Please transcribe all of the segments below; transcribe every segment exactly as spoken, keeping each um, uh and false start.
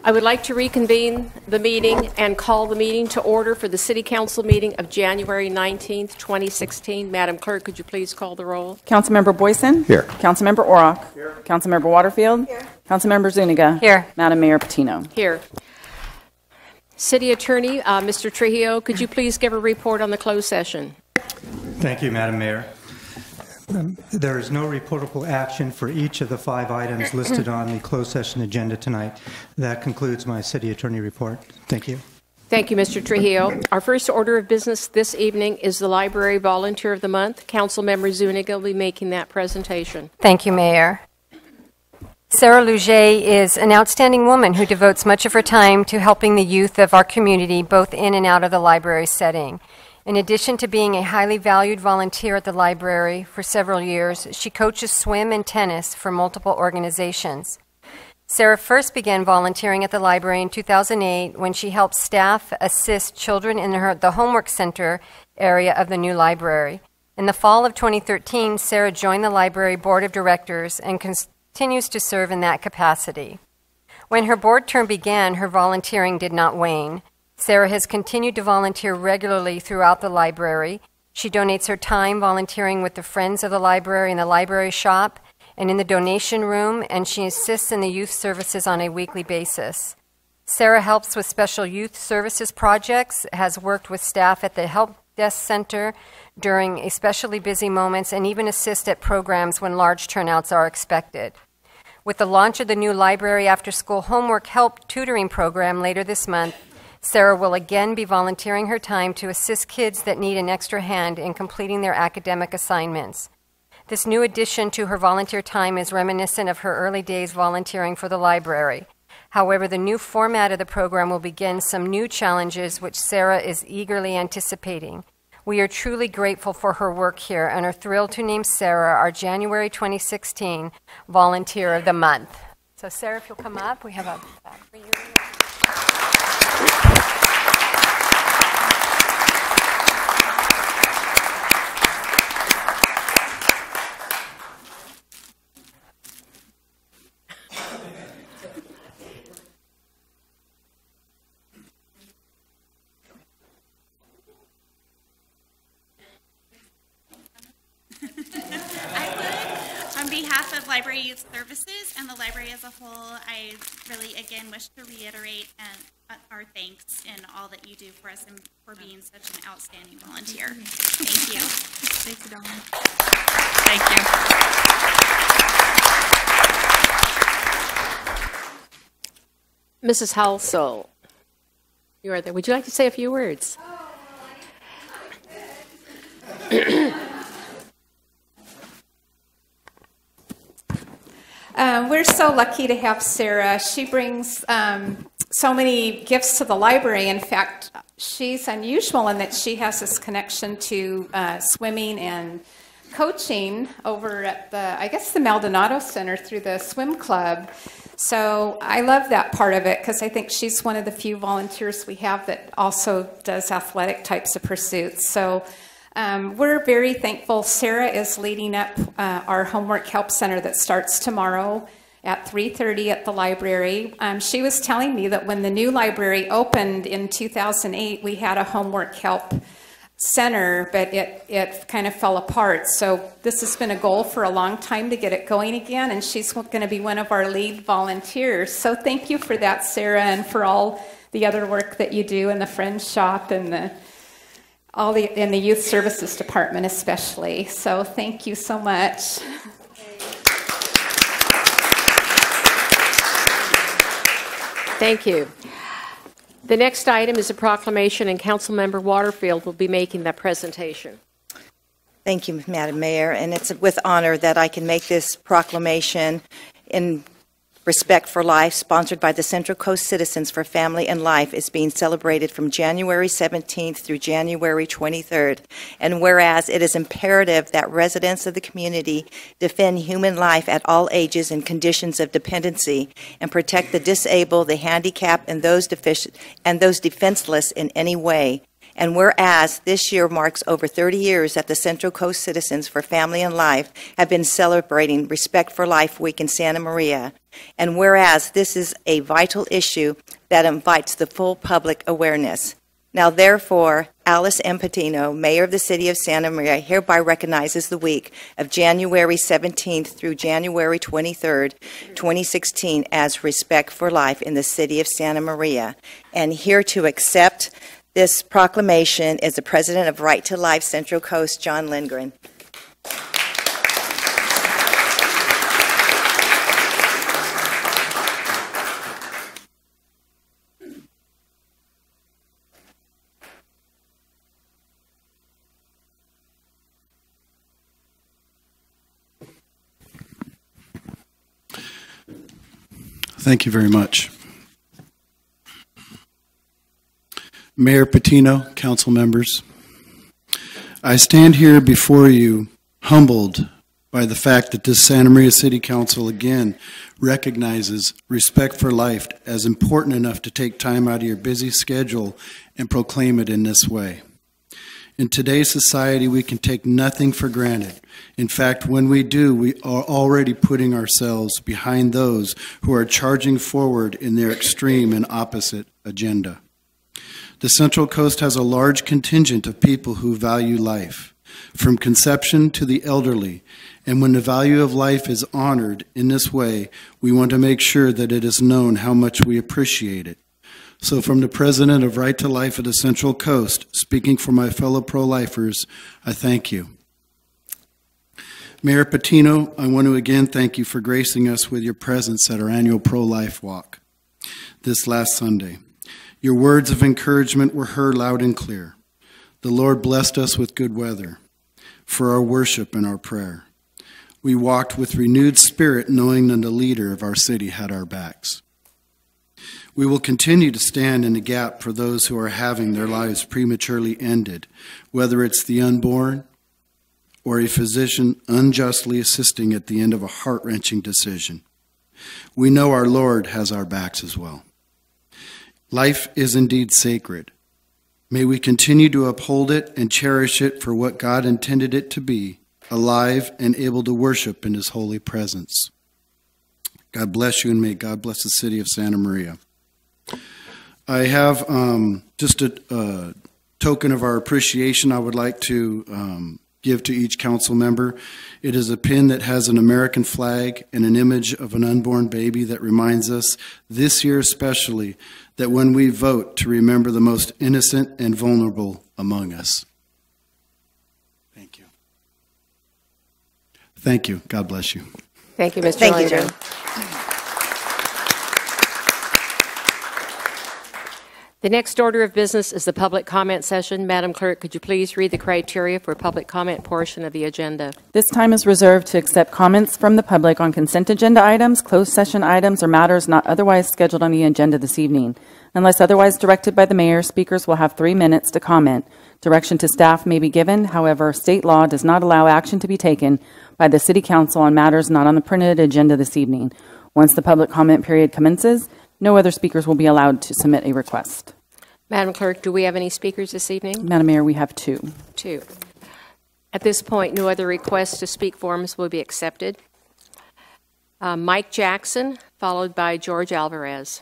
I would like to reconvene the meeting and call the meeting to order for the City Council meeting of January nineteenth, twenty sixteen. Madam Clerk, could you please call the roll? Councilmember Boyson? Here. Councilmember Orrock? Here. Councilmember Waterfield? Here. Councilmember Zuniga? Here. Madam Mayor Patino? Here. City Attorney, uh, Mister Trujillo, could you please give a report on the closed session? Thank you, Madam Mayor. Um, there is no reportable action for each of the five items listed on the closed session agenda tonight. That concludes my City Attorney report. Thank you. Thank you, Mister Trujillo. Our first order of business this evening is the Library Volunteer of the Month. Councilmember Zuniga will be making that presentation. Thank you, Mayor. Sarah Luget is an outstanding woman who devotes much of her time to helping the youth of our community, both in and out of the library setting. In addition to being a highly valued volunteer at the library for several years, she coaches swim and tennis for multiple organizations. Sarah first began volunteering at the library in two thousand eight when she helped staff assist children in her, the homework center area of the new library. In the fall of twenty thirteen, Sarah joined the library board of directors and continues to serve in that capacity. When her board term began, her volunteering did not wane. Sarah has continued to volunteer regularly throughout the library. She donates her time volunteering with the Friends of the Library in the library shop and in the donation room, and she assists in the youth services on a weekly basis. Sarah helps with special youth services projects, has worked with staff at the Help Desk Center during especially busy moments, and even assists at programs when large turnouts are expected. With the launch of the new Library After School Homework Help tutoring program later this month, Sarah will again be volunteering her time to assist kids that need an extra hand in completing their academic assignments. This new addition to her volunteer time is reminiscent of her early days volunteering for the library. However, the new format of the program will begin some new challenges which Sarah is eagerly anticipating. We are truly grateful for her work here and are thrilled to name Sarah our January twenty sixteen Volunteer of the Month. So Sarah, if you'll come up, we have a bag for you. Library Youth Services and the library as a whole, I really again wish to reiterate uh, our thanks in all that you do for us and for being such an outstanding volunteer. Thank you. Thank you, Dawn. Thank you. Missus Halsall, you are there. Would you like to say a few words? Um, we're so lucky to have Sarah. She brings um, so many gifts to the library. In fact, she's unusual in that she has this connection to uh, swimming and coaching over at the, I guess, the Maldonado Center through the swim club. So I love that part of it because I think she's one of the few volunteers we have that also does athletic types of pursuits. So Um, we're very thankful. Sarah is leading up uh, our Homework Help Center that starts tomorrow at three thirty at the library. Um, she was telling me that when the new library opened in two thousand eight, we had a Homework Help Center, but it, it kind of fell apart. So this has been a goal for a long time to get it going again, and she's going to be one of our lead volunteers. So thank you for that, Sarah, and for all the other work that you do in the Friends Shop and the all the in the Youth Services Department especially. So thank you so much. Thank you. The next item is a proclamation, and Councilmember Waterfield will be making that presentation. Thank you, Madam Mayor, and it's with honor that I can make this proclamation in Respect for Life, sponsored by the Central Coast Citizens for Family and Life, is being celebrated from January seventeenth through January twenty-third. And whereas it is imperative that residents of the community defend human life at all ages and conditions of dependency and protect the disabled, the handicapped, and those deficient and those defenseless in any way. And whereas this year marks over thirty years that the Central Coast Citizens for Family and Life have been celebrating Respect for Life Week in Santa Maria, and whereas this is a vital issue that invites the full public awareness. Now, therefore, Alice M. Patino, Mayor of the City of Santa Maria, hereby recognizes the week of January seventeenth through January twenty-third, twenty sixteen as Respect for Life in the City of Santa Maria. And here to accept this proclamation is the President of Right to Life Central Coast, John Lindgren. Thank you very much. Mayor Patino, council members, I stand here before you humbled by the fact that this Santa Maria City Council again recognizes Respect for Life as important enough to take time out of your busy schedule and proclaim it in this way. In today's society, we can take nothing for granted. In fact, when we do, we are already putting ourselves behind those who are charging forward in their extreme and opposite agenda. The Central Coast has a large contingent of people who value life, from conception to the elderly, and when the value of life is honored in this way, we want to make sure that it is known how much we appreciate it. So from the President of Right to Life of the Central Coast, speaking for my fellow pro-lifers, I thank you. Mayor Patino, I want to again thank you for gracing us with your presence at our annual pro-life walk this last Sunday. Your words of encouragement were heard loud and clear. The Lord blessed us with good weather for our worship and our prayer. We walked with renewed spirit, knowing that the leader of our city had our backs. We will continue to stand in the gap for those who are having their lives prematurely ended, whether it's the unborn or a physician unjustly assisting at the end of a heart-wrenching decision. We know our Lord has our backs as well. Life is indeed sacred. May we continue to uphold it and cherish it for what God intended it to be, alive and able to worship in His holy presence. God bless you, and may God bless the city of Santa Maria. I have um, just a, a token of our appreciation I would like to um, give to each council member. It is a pin that has an American flag and an image of an unborn baby that reminds us, this year especially, that when we vote, to remember the most innocent and vulnerable among us. Thank you. Thank you. God bless you. Thank you, Mister Thank you, Lindgren. John. The next order of business is the public comment session. Madam Clerk, could you please read the criteria for public comment portion of the agenda? This time is reserved to accept comments from the public on consent agenda items, closed session items, or matters not otherwise scheduled on the agenda this evening. Unless otherwise directed by the mayor, speakers will have three minutes to comment. Direction to staff may be given. However, state law does not allow action to be taken by the City Council on matters not on the printed agenda this evening. Once the public comment period commences, no other speakers will be allowed to submit a request. Madam Clerk, do we have any speakers this evening? Madam Mayor, we have two. Two. At this point, no other requests to speak forms will be accepted. Uh, Mike Jackson, followed by George Alvarez.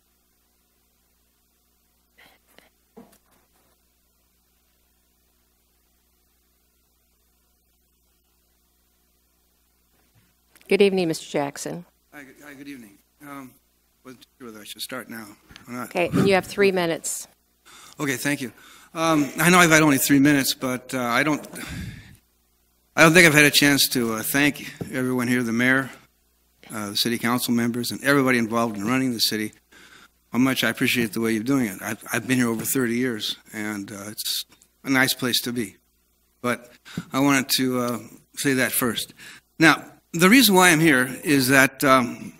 Good evening, Mister Jackson. Hi, good, hi, good evening. Um, wasn't sure whether I should start now or not. Okay, and you have three minutes. Okay, thank you. Um, I know I've had only three minutes, but uh, I don't. I don't think I've had a chance to uh, thank everyone here, the mayor, uh, the city council members, and everybody involved in running the city. How much I appreciate the way you're doing it. I've, I've been here over thirty years, and uh, it's a nice place to be. But I wanted to uh, say that first. Now, the reason why I'm here is that um,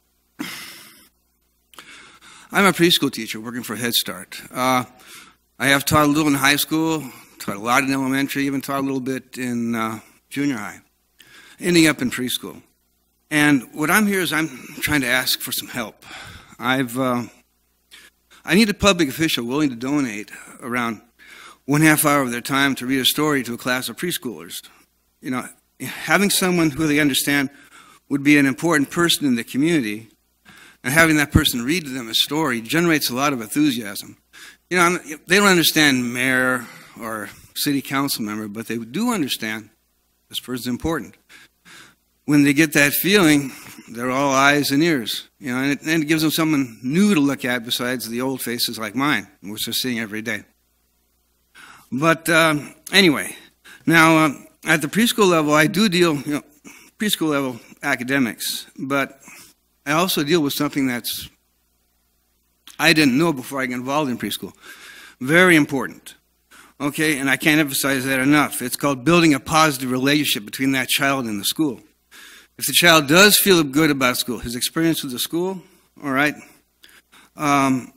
I'm a preschool teacher working for Head Start. Uh, I have taught a little in high school, taught a lot in elementary, even taught a little bit in uh, junior high, ending up in preschool. And what I'm here is I'm trying to ask for some help. I've uh, I need a public official willing to donate around one half hour of their time to read a story to a class of preschoolers. You know, having someone who they understand would be an important person in the community, and having that person read to them a story generates a lot of enthusiasm. You know, they don't understand mayor or city council member, but they do understand this person's important. When they get that feeling, they're all eyes and ears. You know, and it, and it gives them someone new to look at besides the old faces like mine, which they're seeing every day. But um, anyway, now uh, at the preschool level, I do deal, you know, preschool level academics, but I also deal with something that's I didn't know before I got involved in preschool. Very important. Okay, and I can't emphasize that enough. It's called building a positive relationship between that child and the school. If the child does feel good about school, his experience with the school, all right, um,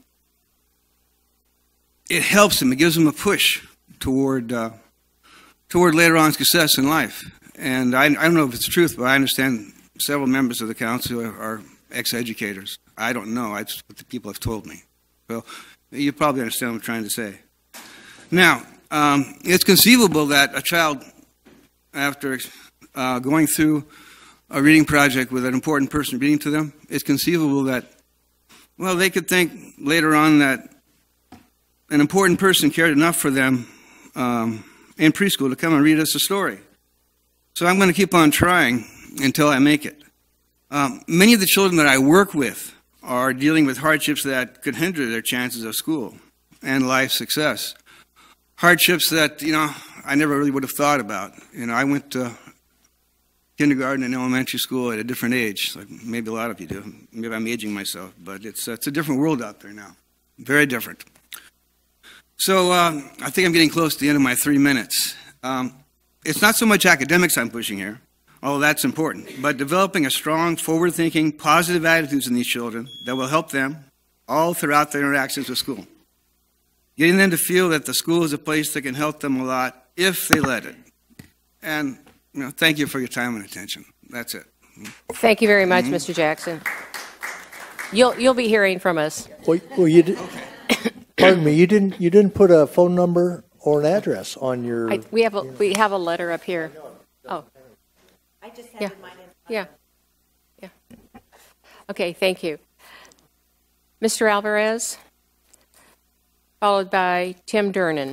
it helps him. It gives him a push toward uh, toward later on success in life. And I, I don't know if it's truth, but I understand several members of the council are, are ex-educators. I don't know. That's what the people have told me. Well, you probably understand what I'm trying to say. Now, um, it's conceivable that a child, after uh, going through a reading project with an important person reading to them, it's conceivable that, well, they could think later on that an important person cared enough for them um, in preschool to come and read us a story. So I'm going to keep on trying until I make it. Um, many of the children that I work with are dealing with hardships that could hinder their chances of school and life success. Hardships that, you know, I never really would have thought about. You know, I went to kindergarten and elementary school at a different age, like maybe a lot of you do. Maybe I'm aging myself, but it's, uh, it's a different world out there now. Very different. So uh, I think I'm getting close to the end of my three minutes. Um, it's not so much academics I'm pushing here, although that's important, but developing a strong, forward-thinking, positive attitudes in these children that will help them all throughout their interactions with school. Getting them to feel that the school is a place that can help them a lot if they let it. And, you know, thank you for your time and attention. That's it. Thank you very much, Mm-hmm. Mister Jackson. You'll you'll be hearing from us. Well, well you did, pardon me. You didn't you didn't put a phone number or an address on your. I, we have a we have a letter up here. Oh. I just Yeah. Yeah. Yeah. Okay. Thank you, Mister Alvarez, followed by Tim Durnan.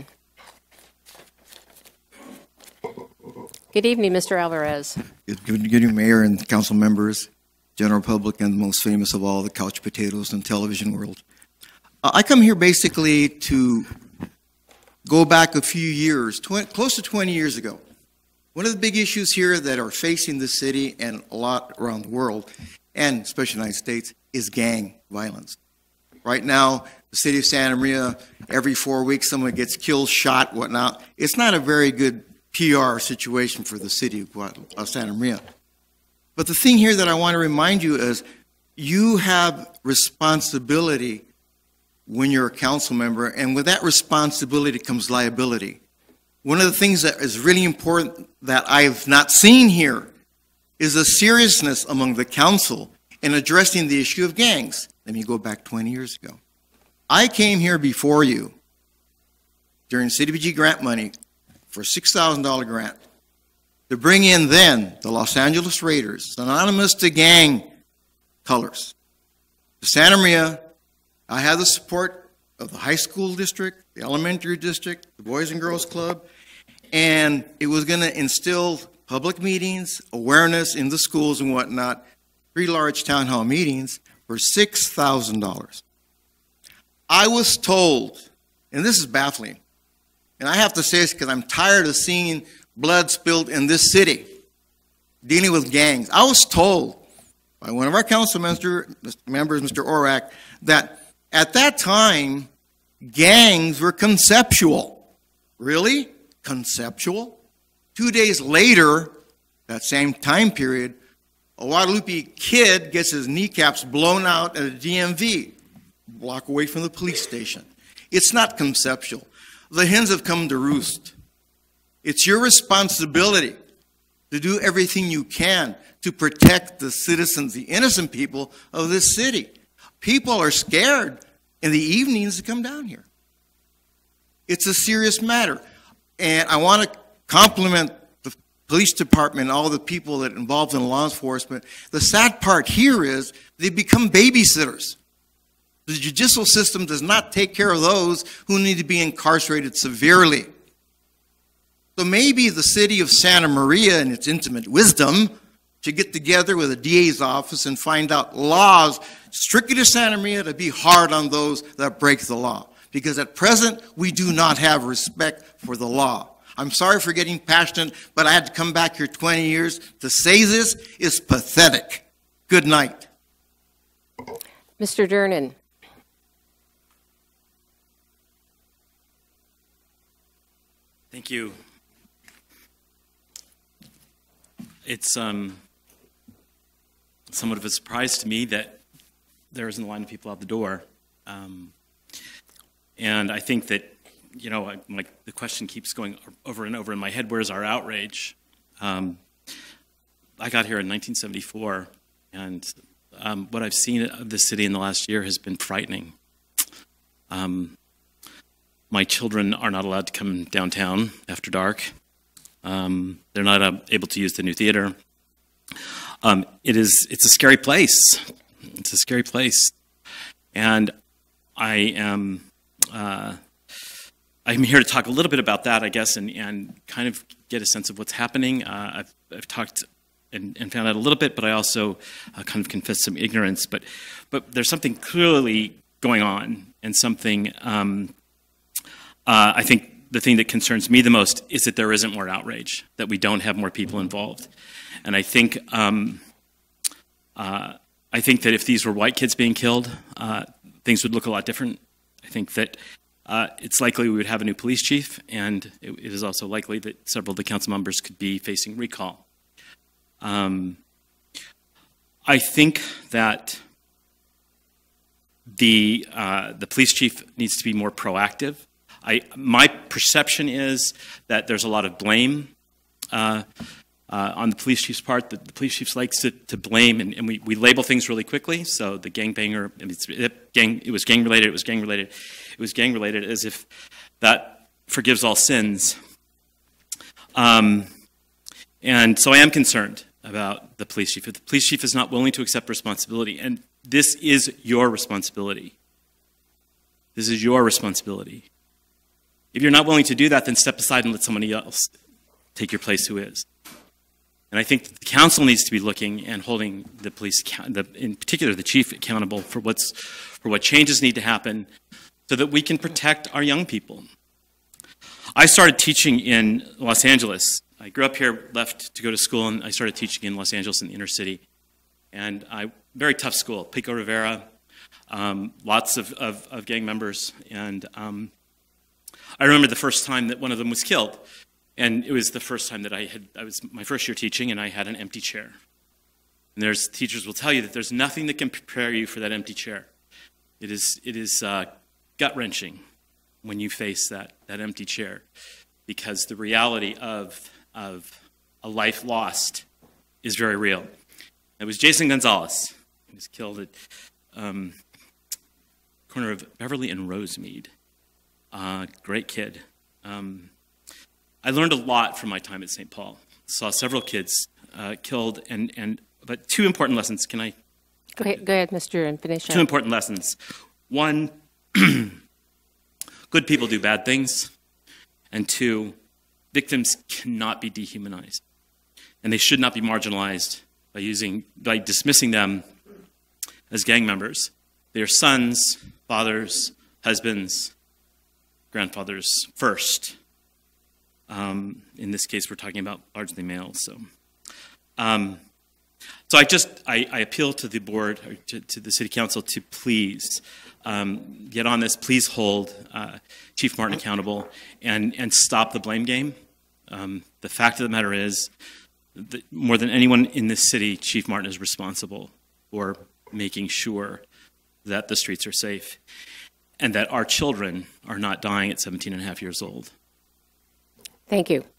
Good evening, Mister Alvarez. Good good evening, Mayor and council members, general public, and the most famous of all, the couch potatoes in the television world. Uh, I come here basically to go back a few years, tw close to twenty years ago. One of the big issues here that are facing the city and a lot around the world, and especially the United States, is gang violence. Right now, the city of Santa Maria, every four weeks someone gets killed, shot, whatnot. It's not a very good P R situation for the city of Santa Maria. But the thing here that I want to remind you is you have responsibility when you're a council member, and with that responsibility comes liability. One of the things that is really important that I've not seen here is the seriousness among the council in addressing the issue of gangs. Let me go back twenty years ago. I came here before you during C D B G grant money for a six thousand dollar grant to bring in then the Los Angeles Raiders, synonymous to gang colors, to Santa Maria. I had the support of the high school district, the elementary district, the Boys and Girls Club, and it was going to instill public meetings, awareness in the schools and whatnot, three large town hall meetings for six thousand dollars. I was told, and this is baffling, and I have to say this because I'm tired of seeing blood spilled in this city, dealing with gangs. I was told by one of our council members, Mister Orak, that at that time, gangs were conceptual. Really? Conceptual? Two days later, that same time period, a Guadalupe kid gets his kneecaps blown out at a D M V, a block away from the police station. It's not conceptual. The hens have come to roost. It's your responsibility to do everything you can to protect the citizens, the innocent people of this city. People are scared in the evenings to come down here. It's a serious matter. And I want to compliment the police department and all the people that are involved in law enforcement. The sad part here is they become babysitters. The judicial system does not take care of those who need to be incarcerated severely. So maybe the city of Santa Maria, in its intimate wisdom, should get together with the D A's office and find out laws strictly to Santa Maria to be hard on those that break the law. Because at present, we do not have respect for the law. I'm sorry for getting passionate, but I had to come back here twenty years to say this is pathetic. Good night. Mister Durnan. Thank you. It's um, somewhat of a surprise to me that there isn't a line of people out the door. Um, and I think that, you know, I, like the question keeps going over and over in my head, where's our outrage? Um, I got here in nineteen seventy-four, and um, what I've seen of the city in the last year has been frightening. Um, my children are not allowed to come downtown after dark. Um, they're not uh, able to use the new theater. Um, it is, it's a scary place. It's a scary place. And I am, uh, I'm here to talk a little bit about that, I guess, and, and kind of get a sense of what's happening. Uh, I've, I've talked and, and found out a little bit, but I also uh, kind of confessed some ignorance. But, but there's something clearly going on, and something, um, uh, I think, the thing that concerns me the most is that there isn't more outrage, that we don't have more people involved. And I think um, uh, I think that if these were white kids being killed, uh, things would look a lot different. I think that uh, it's likely we would have a new police chief, and it, it is also likely that several of the council members could be facing recall. Um, I think that the uh, the police chief needs to be more proactive. I, my perception is that there's a lot of blame uh, uh, on the police chief's part. The, the police chief likes to, to blame, and, and we, we label things really quickly. So the gangbanger, it's, it, gang, it was gang related, it was gang related, it was gang related, as if that forgives all sins. Um, and so I am concerned about the police chief. If the police chief is not willing to accept responsibility, and this is your responsibility, this is your responsibility. If you're not willing to do that, then step aside and let somebody else take your place who is. And I think the council needs to be looking and holding the police, the, in particular the chief, accountable for what's for what changes need to happen, so that we can protect our young people. I started teaching in Los Angeles. I grew up here, left to go to school, and I started teaching in Los Angeles in the inner city. And I very tough school, Pico Rivera, um, lots of, of, of gang members, and um, I remember the first time that one of them was killed, and it was the first time that I had, I was my first year teaching, and I had an empty chair. And there's, teachers will tell you that there's nothing that can prepare you for that empty chair. It is, it is uh, gut-wrenching when you face that, that empty chair, because the reality of, of a life lost is very real. It was Jason Gonzalez. He was killed at um, corner of Beverly and Rosemead. Uh, great kid. Um, I learned a lot from my time at Saint Paul. Saw several kids uh, killed, and, and but two important lessons. Can I? Go ahead, go ahead, Mister and finish Two up. important lessons. One, good people do bad things. And two, victims cannot be dehumanized. And they should not be marginalized by using, by dismissing them as gang members. They are sons, fathers, husbands, grandfathers first. Um, in this case, we're talking about largely males. So, um, so I just I, I appeal to the board, or to, to the city council, to please um, get on this. Please hold uh, Chief Martin accountable, and and stop the blame game. Um, the fact of the matter is, that more than anyone in this city, Chief Martin is responsible for making sure that the streets are safe, and that our children are not dying at seventeen and a half years old. Thank you.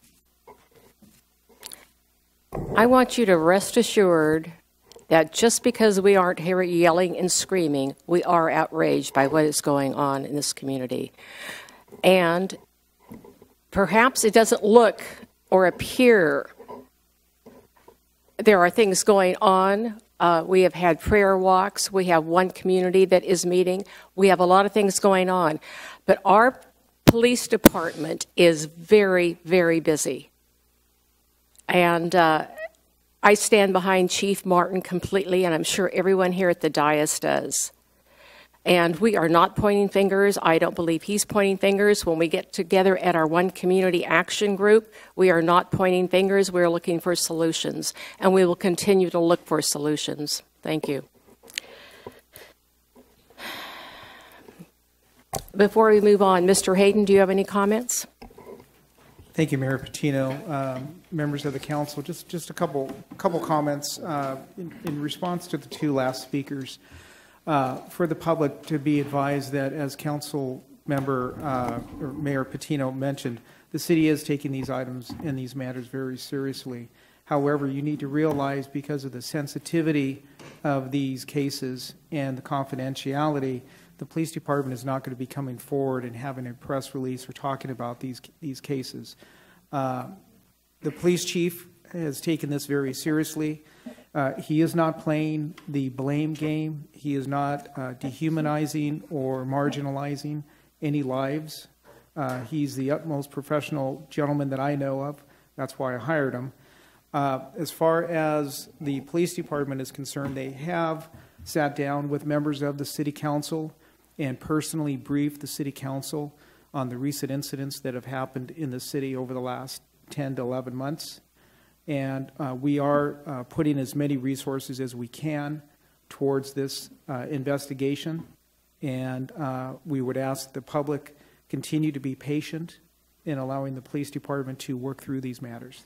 I want you to rest assured that just because we aren't here yelling and screaming, we are outraged by what is going on in this community. And perhaps it doesn't look or appear there are things going on. Uh, we have had prayer walks. We have one community that is meeting. We have a lot of things going on. But our police department is very, very busy. And uh, I stand behind Chief Martin completely, and I'm sure everyone here at the dais does. And we are not pointing fingers. I don't believe he's pointing fingers. When we get together at our One Community Action Group, we are not pointing fingers. We're looking for solutions, and we will continue to look for solutions. Thank you. Before we move on, Mister Hayden, do you have any comments? Thank you, Mayor Patino. Um, members of the council, just, just a couple, couple comments uh, in, in response to the two last speakers. Uh, for the public to be advised that, as Council Member uh, or Mayor Patino mentioned, the city is taking these items and these matters very seriously. However, you need to realize, because of the sensitivity of these cases and the confidentiality, the police department is not going to be coming forward and having a press release or talking about these these cases. Uh, the police chief has taken this very seriously. Uh, he is not playing the blame game. He is not uh, dehumanizing or marginalizing any lives. Uh, he's the utmost professional gentleman that I know of. That's why I hired him. Uh, as far as the police department is concerned, they have sat down with members of the city council and personally briefed the city council on the recent incidents that have happened in the city over the last ten to eleven months. And uh, we are uh, putting as many resources as we can towards this uh, investigation. And uh, we would ask the public continue to be patient in allowing the police department to work through these matters.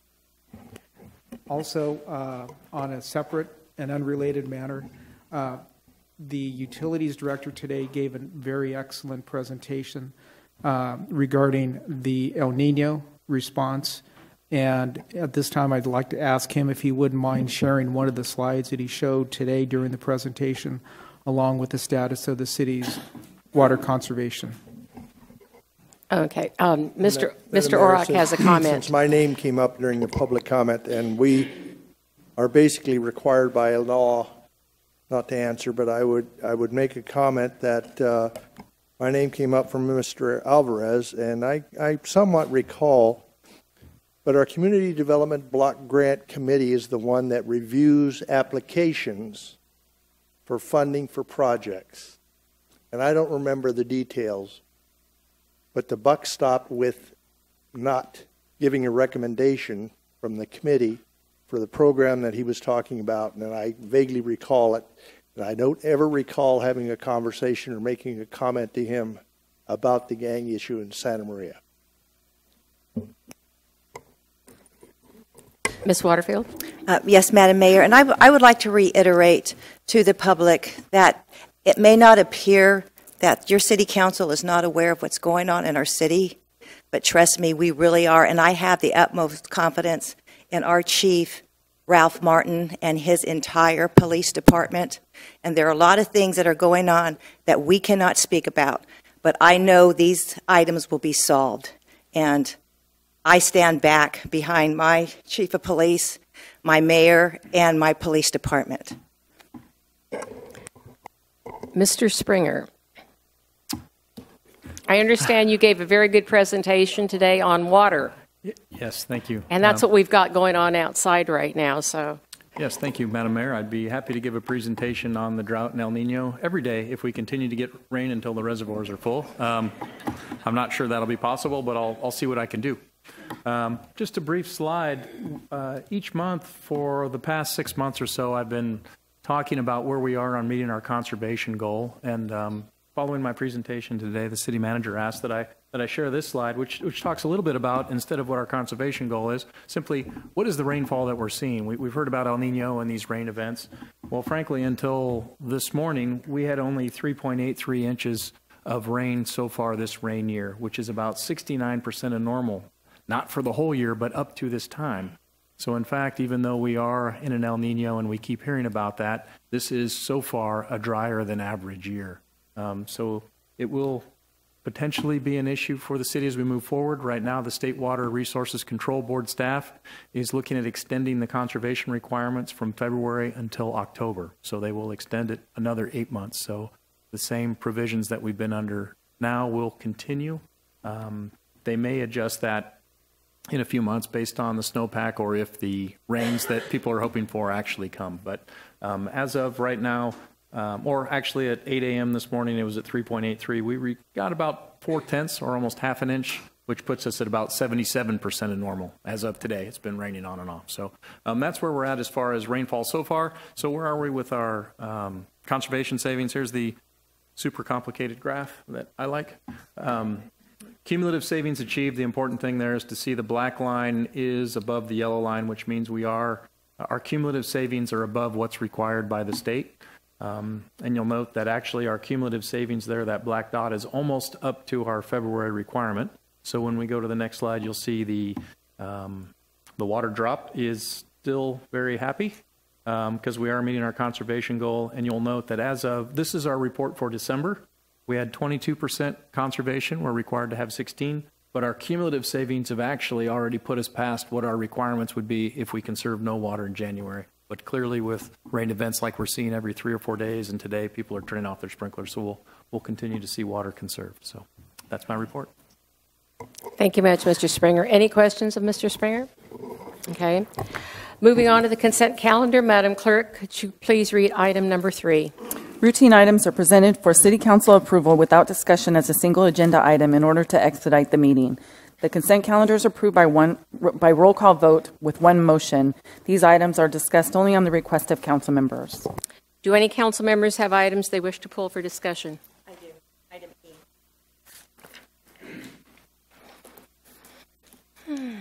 Also, uh, on a separate and unrelated matter, uh, the utilities director today gave a very excellent presentation uh, regarding the El Nino response. And at this time, I'd like to ask him if he wouldn't mind sharing one of the slides that he showed today during the presentation, along with the status of the city's water conservation. Okay. Um, Mister Madam Mister Mayor, Orrock since- has a comment. Since my name came up during the public comment, and we are basically required by law not to answer, but I would I would make a comment that uh, my name came up from Mister Alvarez, and I, I somewhat recall, but our Community Development Block Grant Committee is the one that reviews applications for funding for projects. And I don't remember the details, but the buck stopped with not giving a recommendation from the committee for the program that he was talking about, and I vaguely recall it. And I don't ever recall having a conversation or making a comment to him about the gang issue in Santa Maria. Miz Waterfield? Uh, yes, Madam Mayor, and I, w- I would like to reiterate to the public that it may not appear that your city council is not aware of what's going on in our city, but trust me, we really are, and I have the utmost confidence in our chief, Ralph Martin, and his entire police department. And there are a lot of things that are going on that we cannot speak about, but I know these items will be solved. And I stand back behind my chief of police, my mayor, and my police department. Mister Springer, I understand you gave a very good presentation today on water. Yes, thank you. And that's Um, what we've got going on outside right now. So, Yes, thank you, Madam Mayor. I'd be happy to give a presentation on the drought in El Nino every day if we continue to get rain until the reservoirs are full. Um, I'm not sure that'll be possible, but I'll, I'll see what I can do. Um, just a brief slide. Uh, each month for the past six months or so, I've been talking about where we are on meeting our conservation goal. And um, following my presentation today, the city manager asked that I that I share this slide, which which talks a little bit about, instead of what our conservation goal is, simply what is the rainfall that we're seeing. We, we've heard about El Nino and these rain events. Well, frankly, until this morning, we had only three point eight three inches of rain so far this rain year, which is about sixty-nine percent of normal. Not for the whole year, but up to this time. So in fact, even though we are in an El Nino and we keep hearing about that, this is so far a drier than average year. Um, so it will potentially be an issue for the city as we move forward. Right now, the State Water Resources Control Board staff is looking at extending the conservation requirements from February until October. So they will extend it another eight months. So the same provisions that we've been under now will continue. Um, they may adjust that in a few months based on the snowpack or if the rains that people are hoping for actually come. But um, as of right now, Um, or actually at eight a.m. this morning, it was at three point eight three. We re- got about four tenths or almost half an inch, which puts us at about seventy-seven percent of normal as of today. It's been raining on and off. So um, that's where we're at as far as rainfall so far. So where are we with our um, conservation savings? Here's the super complicated graph that I like. Um, cumulative savings achieved, the important thing there is to see the black line is above the yellow line, which means we are, our cumulative savings are above what's required by the state. Um, and you'll note that actually our cumulative savings there, that black dot, is almost up to our February requirement. So when we go to the next slide, you'll see the um, the water drop is still very happy because um, we are meeting our conservation goal. And you'll note that as of, this is our report for December, we had twenty-two percent conservation. We're required to have sixteen, but our cumulative savings have actually already put us past what our requirements would be if we conserve no water in January. But clearly with rain events like we're seeing every three or four days, and today people are turning off their sprinklers, so we'll, we'll continue to see water conserved. So that's my report. Thank you much, Mister Springer. Any questions of Mister Springer? Okay. Moving on to the consent calendar, Madam Clerk, could you please read item number three? Routine items are presented for City Council approval without discussion as a single agenda item in order to expedite the meeting. The consent calendar is approved by one by roll call vote with one motion. These items are discussed only on the request of council members. Do any council members have items they wish to pull for discussion? I do. Item E. Hmm.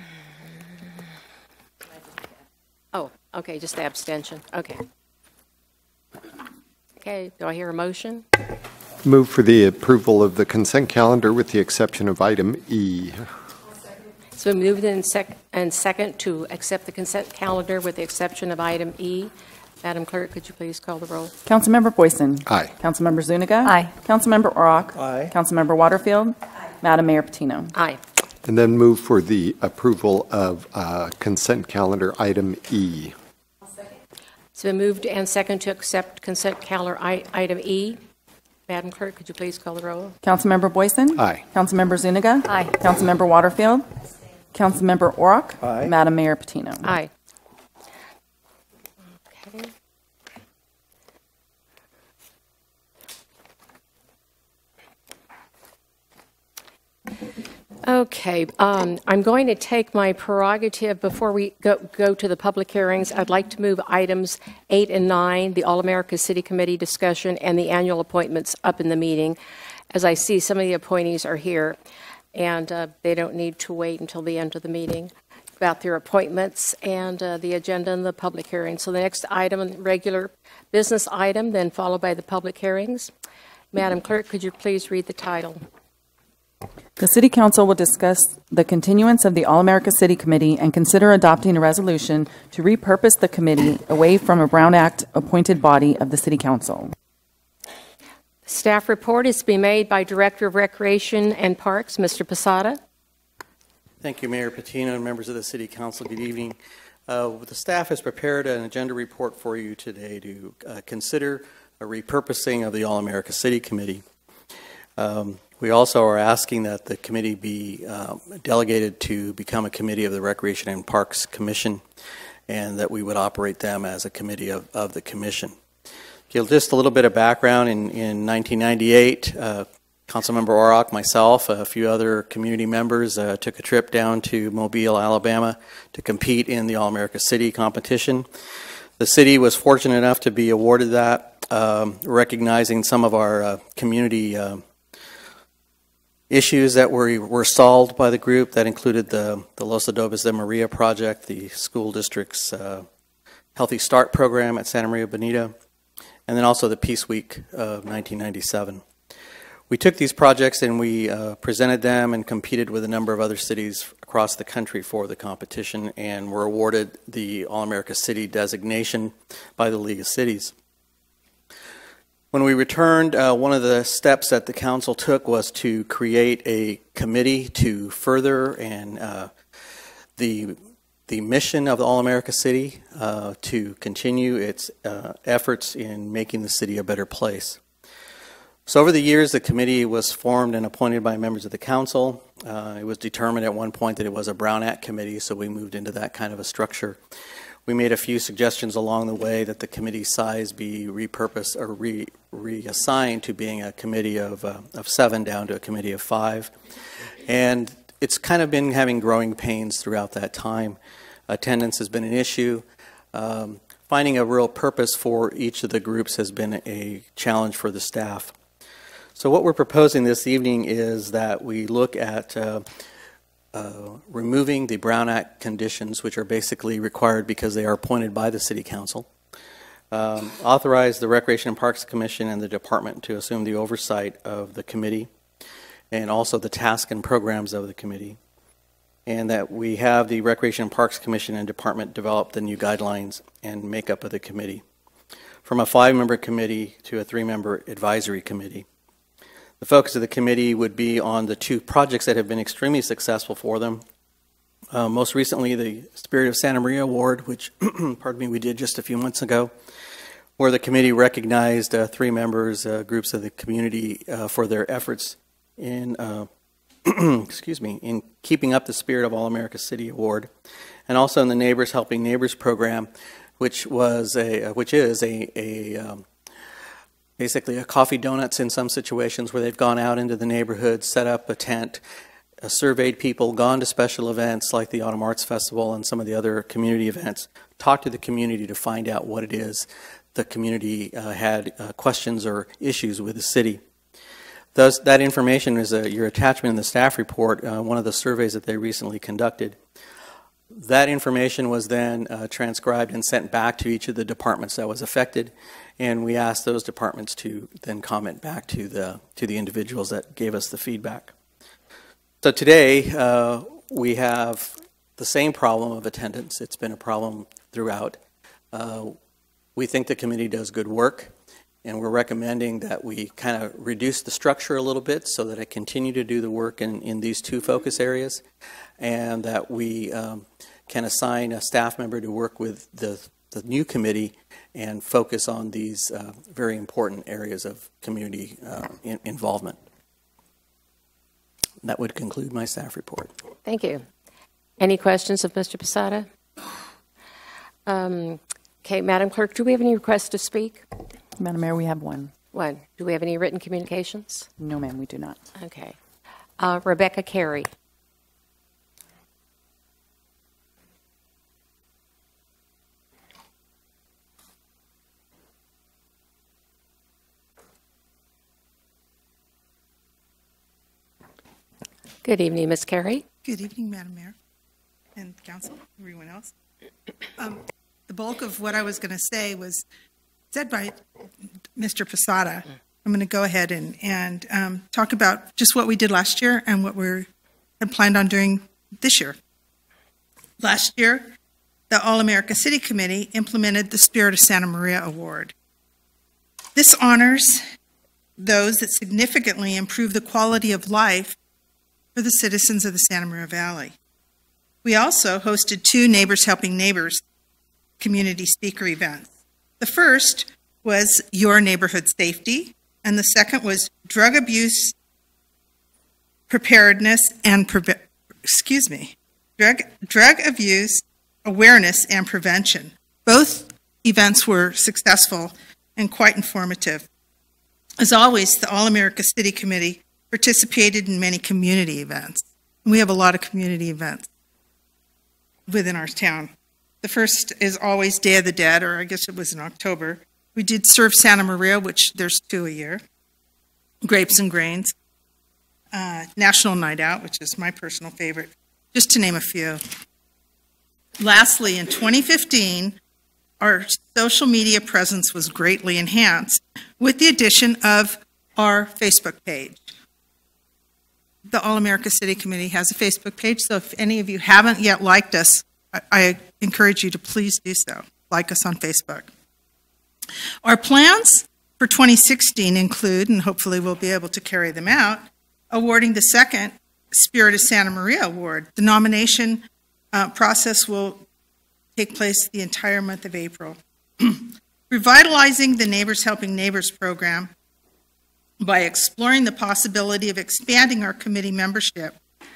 Oh, okay, just the abstention. Okay. Okay, do I hear a motion? Move for the approval of the consent calendar with the exception of item E. So moved in sec- and second to accept the consent calendar with the exception of item E. Madam Clerk, could you please call the roll? Councilmember Boyson. Aye. Councilmember Zuniga. Aye. Councilmember Orrock. Aye. Councilmember Waterfield. Aye. Madam Mayor Patino. Aye. And then move for the approval of uh, consent calendar item E. It's been moved and second to accept consent calendar I- item E. Madam Clerk, could you please call the roll? Councilmember Boyson. Aye. Councilmember Zuniga. Aye. Councilmember Waterfield. Councilmember Orrock. Aye. Madam Mayor Patino. Aye. Okay. Okay, um, I'm going to take my prerogative before we go, go to the public hearings. I'd like to move items eight and nine, the All-America City Committee discussion and the annual appointments up in the meeting. As I see, some of the appointees are here, and uh, they don't need to wait until the end of the meeting about their appointments and uh, the agenda and the public hearing. So the next item, regular business item, then followed by the public hearings. Madam Clerk, could you please read the title? The City Council will discuss the continuance of the All-America City Committee and consider adopting a resolution to repurpose the committee away from a Brown Act appointed body of the City Council. Staff report is to be made by Director of Recreation and Parks, Mister Posada. Thank you, Mayor Patino and members of the City Council. Good evening. Uh, the staff has prepared an agenda report for you today to uh, consider a repurposing of the All-America City Committee. Um, we also are asking that the committee be um, delegated to become a committee of the Recreation and Parks Commission, and that we would operate them as a committee of, of the commission. Okay, just a little bit of background. In, in nineteen ninety-eight, uh, Councilmember Orrock, myself, a few other community members uh, took a trip down to Mobile, Alabama to compete in the All-America City competition. The city was fortunate enough to be awarded that, um, recognizing some of our uh, community uh, issues that were, were solved by the group. That included the, the Los Adobes de Maria project, the school district's uh, Healthy Start program at Santa Maria Bonita, and then also the Peace Week of nineteen ninety-seven. We took these projects and we uh, presented them and competed with a number of other cities across the country for the competition, and were awarded the All-America City designation by the League of Cities. When we returned, uh, one of the steps that the council took was to create a committee to further and uh, the the mission of the All-America City, uh, to continue its uh, efforts in making the city a better place. So over the years, the committee was formed and appointed by members of the council. Uh, it was determined at one point that it was a Brown Act committee, so we moved into that kind of a structure. We made a few suggestions along the way that the committee size be repurposed or re, reassigned to being a committee of, uh, of seven down to a committee of five. And it's kind of been having growing pains throughout that time. Attendance has been an issue. Um, finding a real purpose for each of the groups has been a challenge for the staff. So what we're proposing this evening is that we look at uh, uh, removing the Brown Act conditions, which are basically required because they are appointed by the City Council. Um, authorize the Recreation and Parks Commission and the department to assume the oversight of the committee and also the tasks and programs of the committee. And that we have the Recreation and Parks Commission and department develop the new guidelines and makeup of the committee. From a five-member committee to a three-member advisory committee. The focus of the committee would be on the two projects that have been extremely successful for them. Uh, most recently, the Spirit of Santa Maria Award, which, pardon me, we did just a few months ago, where the committee recognized uh, three members, uh, groups of the community, uh, for their efforts in, uh, excuse me, in keeping up the Spirit of All America City Award, and also in the Neighbors Helping Neighbors program, which was a, which is a, a um, basically a coffee donuts in some situations where they've gone out into the neighborhood, set up a tent, uh, surveyed people, gone to special events like the Autumn Arts Festival and some of the other community events, talked to the community to find out what it is the community uh, had uh, questions or issues with the city. Thus, that information is a, your attachment in the staff report, uh, one of the surveys that they recently conducted. That information was then uh, transcribed and sent back to each of the departments that was affected, and we asked those departments to then comment back to the to the individuals that gave us the feedback. So today uh, we have the same problem of attendance. It's been a problem throughout. Uh, we think the committee does good work, and we're recommending that we kind of reduce the structure a little bit so that it continue to do the work in, in these two focus areas, and that we um, can assign a staff member to work with the, the new committee and focus on these uh, very important areas of community uh, in, involvement. That would conclude my staff report. Thank you. Any questions of Mister Posada? Um, okay, Madam Clerk, do we have any requests to speak? Madam Mayor, we have one. One. Do we have any written communications? No, ma'am, we do not. Okay. Uh, Rebecca Carey. Good evening, Miz Carey. Good evening, Madam Mayor and Council, everyone else. Um, the bulk of what I was going to say was said by Mister Posada. I'm going to go ahead and, and um, talk about just what we did last year and what we had planned on doing this year. Last year, the All-America City Committee implemented the Spirit of Santa Maria Award. This honors those that significantly improve the quality of life for the citizens of the Santa Maria Valley. We also hosted two Neighbors Helping Neighbors community speaker events. The first was Your Neighborhood Safety, and the second was Drug Abuse Preparedness and, Preve excuse me, drug, drug Abuse Awareness and Prevention. Both events were successful and quite informative. As always, the All-America City Committee participated in many community events. We have a lot of community events within our town. The first is always Day of the Dead, or I guess it was in October. We did Serve Santa Maria, which there's two a year. Grapes and Grains. Uh, National Night Out, which is my personal favorite, just to name a few. Lastly, in twenty fifteen, our social media presence was greatly enhanced with the addition of our Facebook page. The All-America City Committee has a Facebook page, so if any of you haven't yet liked us, I, I encourage you to please do so. Like us on Facebook. Our plans for twenty sixteen include, and hopefully we'll be able to carry them out, awarding the second Spirit of Santa Maria Award. The nomination uh, process will take place the entire month of April. Revitalizing the Neighbors Helping Neighbors program by exploring the possibility of expanding our committee membership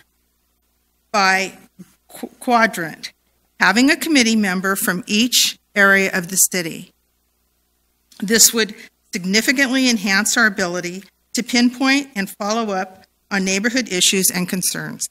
by qu quadrant, having a committee member from each area of the city. This would significantly enhance our ability to pinpoint and follow up on neighborhood issues and concerns.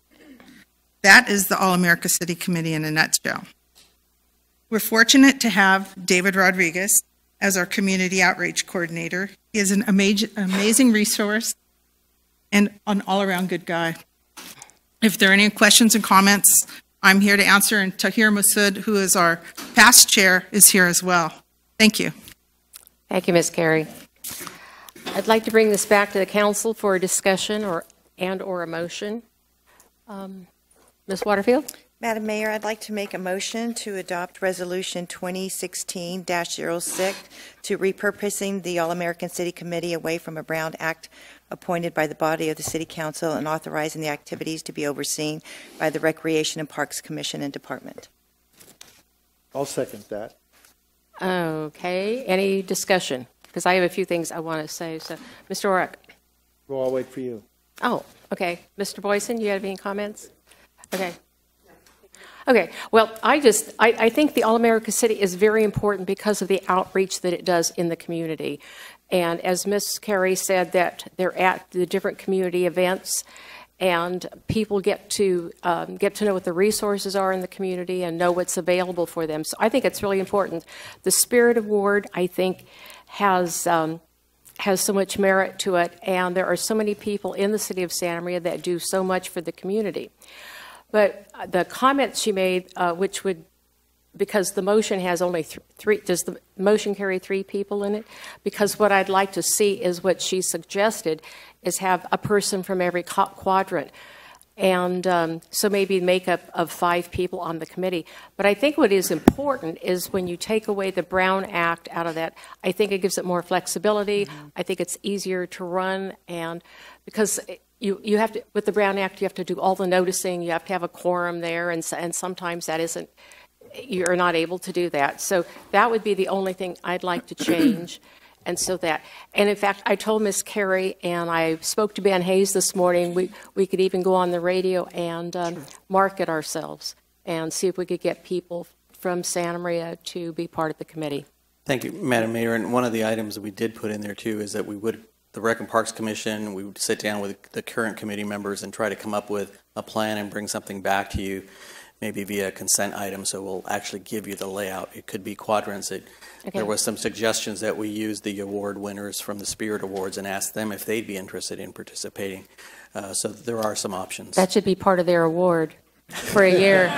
That is the All-America City Committee in a nutshell. We're fortunate to have David Rodriguez as our community outreach coordinator. He is an amazing, amazing resource and an all-around good guy. If there are any questions and comments, I'm here to answer, and Tahir Massoud, who is our past chair, is here as well. Thank you. Thank you, Miz Carey. I'd like to bring this back to the council for a discussion or and or a motion. Um, Miz Waterfield? Madam Mayor, I'd like to make a motion to adopt Resolution twenty sixteen dash zero six to repurposing the All-American City Committee away from a Brown Act appointed by the body of the City Council and authorizing the activities to be overseen by the Recreation and Parks Commission and Department. I'll second that. Okay. Any discussion? Because I have a few things I want to say. So, Mister Orrick. Well, I'll wait for you. Oh, okay. Mister Boyson, you have any comments? Okay. Okay, well, I just, I, I think the All-America City is very important because of the outreach that it does in the community. And as Miz Carey said, that they're at the different community events and people get to um, get to know what the resources are in the community and know what's available for them. So I think it's really important. The Spirit Award, I think, has um, has so much merit to it, and there are so many people in the city of Santa Maria that do so much for the community. But the comments she made, uh, which would, because the motion has only th three, does the motion carry three people in it? Because what I'd like to see is what she suggested, is have a person from every quadrant. And um, so maybe make up of five people on the committee. But I think what is important is when you take away the Brown Act out of that, I think it gives it more flexibility. Mm-hmm. I think it's easier to run, and because You, you have to, with the Brown Act, you have to do all the noticing, you have to have a quorum there, and, and sometimes that isn't, you're not able to do that. So that would be the only thing I'd like to change. And so that, and in fact, I told Miz Carey, and I spoke to Ben Hayes this morning, we, we could even go on the radio and um, sure. market ourselves and see if we could get people from Santa Maria to be part of the committee. Thank you, Madam Mayor. And one of the items that we did put in there, too, is that we would the Rec and Parks Commission, we would sit down with the current committee members and try to come up with a plan and bring something back to you, maybe via consent item, so we'll actually give you the layout. It could be quadrants. It, okay. There was some suggestions that we use the award winners from the Spirit Awards and ask them if they'd be interested in participating. Uh, so there are some options. That should be part of their award for a year.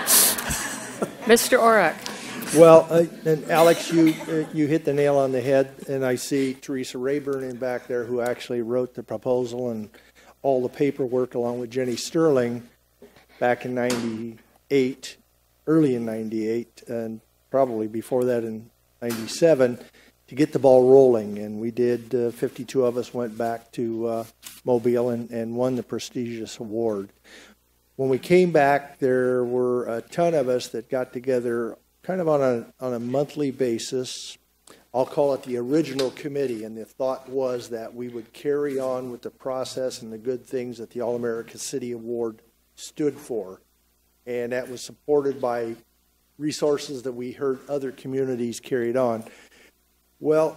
Mister Orrick. Well, uh, and Alex, you uh, you hit the nail on the head, and I see Teresa Rayburn in back there, who actually wrote the proposal and all the paperwork, along with Jenny Sterling, back in ninety-eight, early in ninety-eight, and probably before that in ninety-seven, to get the ball rolling. And we did, uh, fifty-two of us went back to uh, Mobile and, and won the prestigious award. When we came back, there were a ton of us that got together kind of on a, on a monthly basis. I'll call it the original committee, and the thought was that we would carry on with the process and the good things that the All-America City Award stood for. And that was supported by resources that we heard other communities carried on. Well,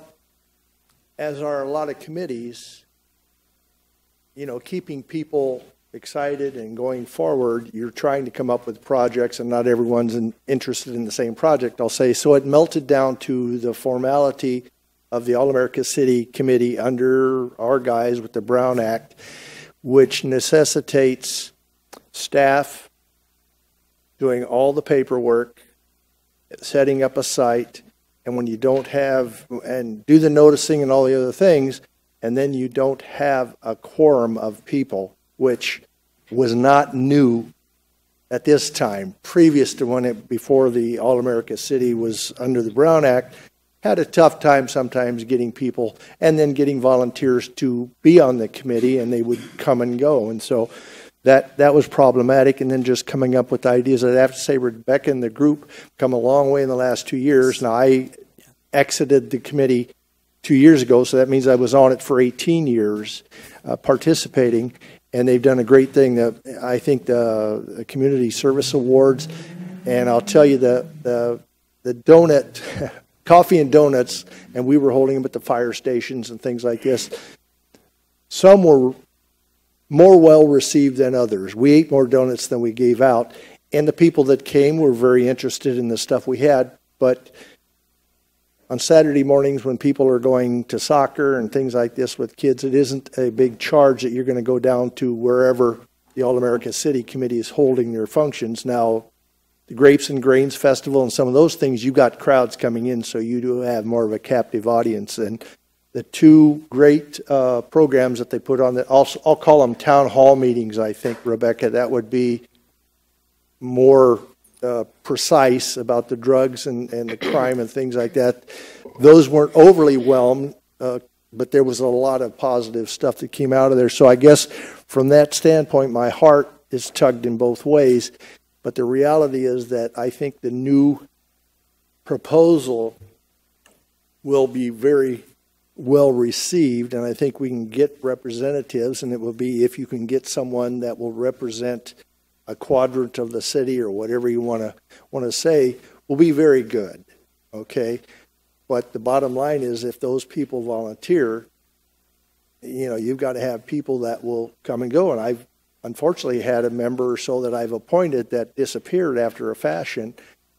as are a lot of committees, you know, keeping people excited and going forward, you're trying to come up with projects, and not everyone's in, interested in the same project, I'll say. So it melted down to the formality of the All-America City Committee under our guise with the Brown Act, which necessitates staff doing all the paperwork, setting up a site, and when you don't have, and do the noticing and all the other things, and then you don't have a quorum of people, which was not new at this time. Previous to when it, before the All-America City was under the Brown Act, had a tough time sometimes getting people and then getting volunteers to be on the committee, and they would come and go. And so that that was problematic. And then just coming up with ideas. I'd have to say Rebecca and the group come a long way in the last two years. Now, I exited the committee two years ago, so that means I was on it for eighteen years uh, participating, and they've done a great thing. The, I think the, the Community Service Awards, and I'll tell you the, the, the donut, coffee and donuts, and we were holding them at the fire stations and things like this. Some were more well received than others. We ate more donuts than we gave out, and the people that came were very interested in the stuff we had, but on Saturday mornings when people are going to soccer and things like this with kids, it isn't a big charge that you're going to go down to wherever the All-America City Committee is holding their functions. Now, the Grapes and Grains Festival and some of those things, you got crowds coming in, so you do have more of a captive audience. And the two great uh, programs that they put on, that also, I'll call them town hall meetings, I think, Rebecca, that would be more Uh, precise about the drugs and, and the crime and things like that. Those weren't overly whelmed, uh, but there was a lot of positive stuff that came out of there. So I guess from that standpoint, my heart is tugged in both ways. But the reality is that I think the new proposal will be very well received, and I think we can get representatives, and it will be if you can get someone that will represent a quadrant of the city or whatever you want to want to say, will be very good, okay? But the bottom line is, if those people volunteer, you know, you've got to have people that will come and go. And I've unfortunately had a member or so that I've appointed that disappeared after a fashion,